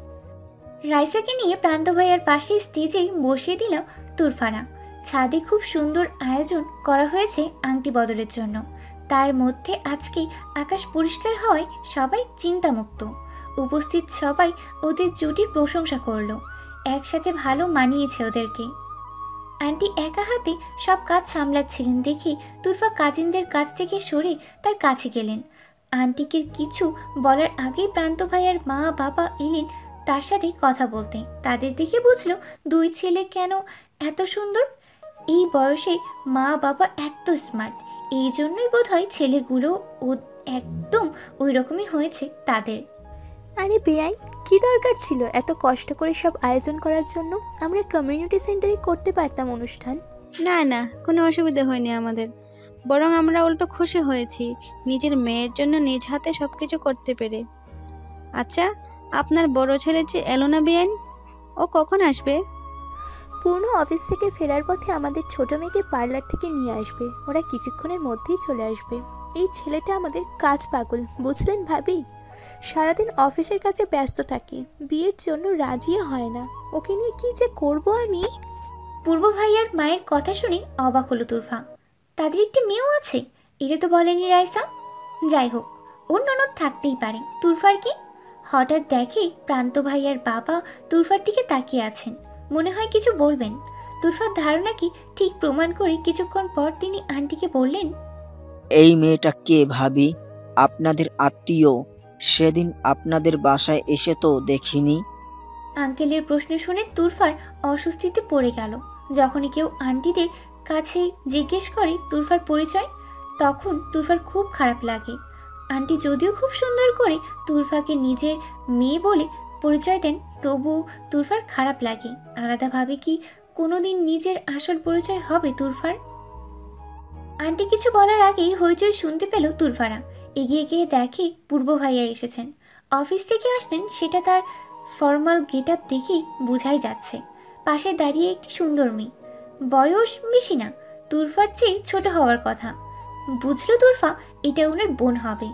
রাইসাকে নিয়ে প্রান্ত ভাইয়ার পাশে স্টেজে বসিয়ে দিল তুরফারা। ছাদে খুব সুন্দর আয়োজন করা হয়েছে আংটি বদলের জন্য। তার মধ্যে আজকে আকাশ পরিষ্কার হওয়ায় সবাই চিন্তামুক্ত। উপস্থিত সবাই ওদের জুটির প্রশংসা করলো। একসাথে ভালো মানিয়েছে ওদেরকে। আন্টি একা হাতে সব কাজ সামলাচ্ছিলেন দেখে তুরফা কাজিনদের কাছ থেকে সরে তার কাছে গেলেন। আন্টিকে কিছু বলার আগেই প্রান্ত ভাইয়ার মা বাবা এলেন তার সাথে কথা বলতে। তাদের দেখে বুঝলো দুই ছেলে কেন এত সুন্দর। এই বয়সে মা বাবা এত স্মার্ট, এই জন্যই বোধহয় ছেলেগুলো ও একদম ওই রকমই হয়েছে তাদের। আরে বেআই, কি দরকার ছিল এত কষ্ট করে সব আয়োজন করার জন্য? আমরা কমিউনিটি সেন্টারে করতে পারতাম অনুষ্ঠান। না না, কোনো অসুবিধা হয়নি আমাদের, বরং আমরা উল্টো খুশি হয়েছি নিজের মেয়ের জন্য নিজ হাতে সব কিছু করতে পেরে। আচ্ছা, আপনার বড় ছেলে যে এলো না বেআইন, ও কখন আসবে? পূর্ণ অফিস থেকে ফেরার পথে আমাদের ছোট মেয়েকে পার্লার থেকে নিয়ে আসবে। ওরা কিছুক্ষণের মধ্যেই চলে আসবে। এই ছেলেটা আমাদের কাজ পাগল, বুঝলেন ভাবি? সারাদিন অফিসের কাছে ব্যস্ত থাকি, বিয়ের জন্য রাজিও হয় না। ওকে নিয়ে কি যে করব আমি। পূর্ব ভাইয়ার মায়ের কথা শুনে অবাক হলো তুরফা। তাদের একটি মেয়েও আছে, এটা তো বলেনি রাইসা। যাই হোক, ওর ননদ থাকতেই পারে, তুরফার কি? হঠাৎ দেখে প্রান্ত ভাইয়ার বাবা তুরফার দিকে তাকিয়ে আছেন, মনে হয় কিছু বলবেন। তুরফার ধারণা কি ঠিক প্রমাণ করে কিছুক্ষণ পর তিনি আন্টিকে বললেন, এই মেয়েটা কে ভাবি? আপনাদের আত্মীয়? সেদিন আপনাদের বাসায় এসে তো দেখিনি। আঙ্কেলের প্রশ্ন শুনে তুরফার অস্বস্তিতে পড়ে গেল। যখনই কেউ আন্টিদের কাছে জিজ্ঞেস করে তুরফার পরিচয়, তখন তুরফার খুব খারাপ লাগে। আন্টি যদিও খুব সুন্দর করে তুরফাকে নিজের মেয়ে বলে পরিচয় দেন, তবুও তুরফার খারাপ লাগে। আলাদাভাবে কি কোনোদিন নিজের আসল পরিচয় হবে তুরফার? আন্টি কিছু বলার আগেই হইচই শুনতে পেল তুরফারা। এগিয়ে গিয়ে দেখে পূর্ব ভাইয়া এসেছেন। অফিস থেকে আসলেন সেটা তার ফর্মাল গেট আপ দেখেই বোঝাই যাচ্ছে। পাশে দাঁড়িয়ে একটি সুন্দর মেয়ে, বয়স বেশি না, তুরফার চেয়ে ছোট হওয়ার কথা। বুঝলো তুরফা এটা ওনার বোন হবে।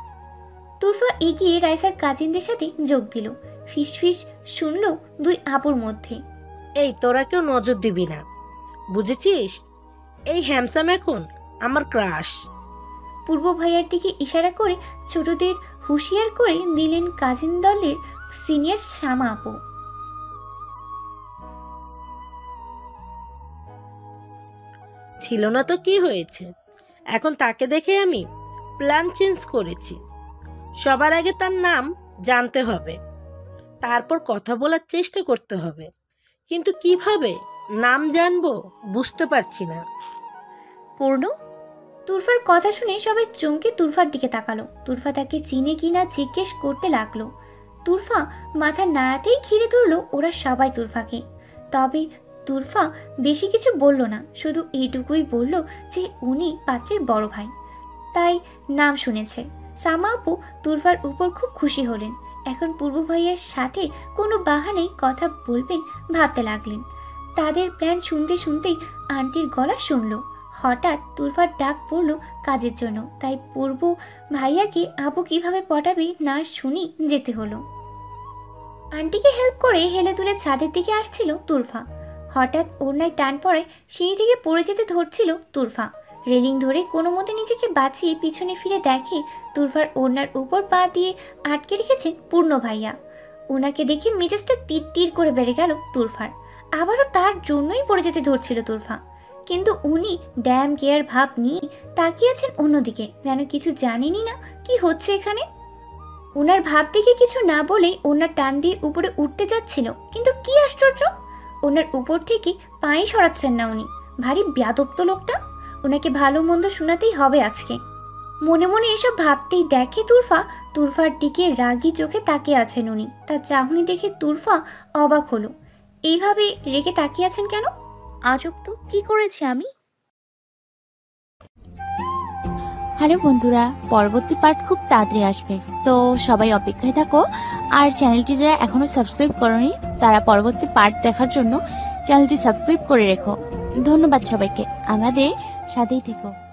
তুরফা এগিয়ে রাইসার কাজিনদের সাথে যোগ দিল। ফিস ফিস শুনলো দুই আপুর মধ্যে, এই তোরা কেউ নজর দিবি না, বুঝেছিস? এই হ্যামসাম এখন আমার ক্রাশ। পূর্ব ভাইয়ার দিকে ইশারা করে ছোটদের হুঁশিয়ার করে দিলেন কাজিন দলের সিনিয়র শ্যামা আপু। ছিল না তো কি হয়েছে, এখন তাকে দেখে আমি প্ল্যান চেঞ্জ করেছি। সবার আগে তার নাম জানতে হবে, তারপর কথা বলার চেষ্টা করতে হবে। কিন্তু কিভাবে নাম জানবো বুঝতে পারছি না। পূর্ণ? তুরফার কথা শুনে সবাই চমকে তুরফার দিকে তাকালো। তুরফা তাকে চিনে কিনা জিজ্ঞেস করতে লাগলো। তুরফা মাথা নাড়াতেই ঘিরে ধরলো ওরা সবাই তুরফাকে। তবে তুরফা বেশি কিছু বলল না, শুধু এইটুকুই বলল যে উনি পাত্রের বড় ভাই, তাই নাম শুনেছে। সামা আপু তুরফার উপর খুব খুশি হলেন। এখন পূর্ব ভাইয়ের সাথে কোনো বাহানেই কথা বলবেন ভাবতে লাগলেন। তাদের প্ল্যান শুনতে শুনতেই আন্টির গলা শুনলো। হঠাৎ তুরফার ডাক পড়লো কাজের জন্য, তাই পূর্ব ভাইয়াকে আপু কিভাবে পটাবে না শুনি যেতে হলো। আন্টিকে হেল্প করে হেলে তুলে ছাদের দিকে আসছিল তুরফা। হঠাৎ ওড়নায় টান পড়ায় সিঁড়ি থেকে পড়ে যেতে ধরছিল তুরফা। রেলিং ধরে কোনো মতে নিজেকে বাঁচিয়ে পিছনে ফিরে দেখে তুরফার ওড়নার উপর পা দিয়ে আটকে রেখেছেন পূর্ণ ভাইয়া। ওনাকে দেখে মেজাজটা তীর তীর করে বেড়ে গেল তুরফার। আবারও তার জন্যই পড়ে যেতে ধরছিল তুরফা, কিন্তু উনি ড্যাম কেয়ার ভাব নিয়ে তাকিয়ে আছেন অন্যদিকে, যেন কিছু জানেনই না কি হচ্ছে এখানে। ওনার ভাব দেখে কিছু না বলে ওনার টান দিয়ে উপরে উঠতে যাচ্ছিল, কিন্তু কি আশ্চর্য, ওনার উপর থেকে পায়ে সরাচ্ছেন না উনি। ভারী ব্যাদব তো লোকটা, ওনাকে ভালো মন্দ শোনাতেই হবে আজকে। মনে মনে এসব ভাবতেই দেখে তুরফা তুরফার দিকে রাগী চোখে তাকিয়ে আছেন উনি। তার চাহনি দেখে তুরফা অবাক হলো, এইভাবে রেগে তাকিয়ে আছেন কেন? আজব তো, কি করেছি আমি? হ্যালো বন্ধুরা, পরবর্তী পার্ট খুব তাড়াতাড়ি আসবে, তো সবাই অপেক্ষায় থাকো। আর চ্যানেলটি যারা এখনো সাবস্ক্রাইব করোনি তারা পরবর্তী পার্ট দেখার জন্য চ্যানেলটি সাবস্ক্রাইব করে রেখো। ধন্যবাদ সবাইকে, আমাদের সাথেই থেকো।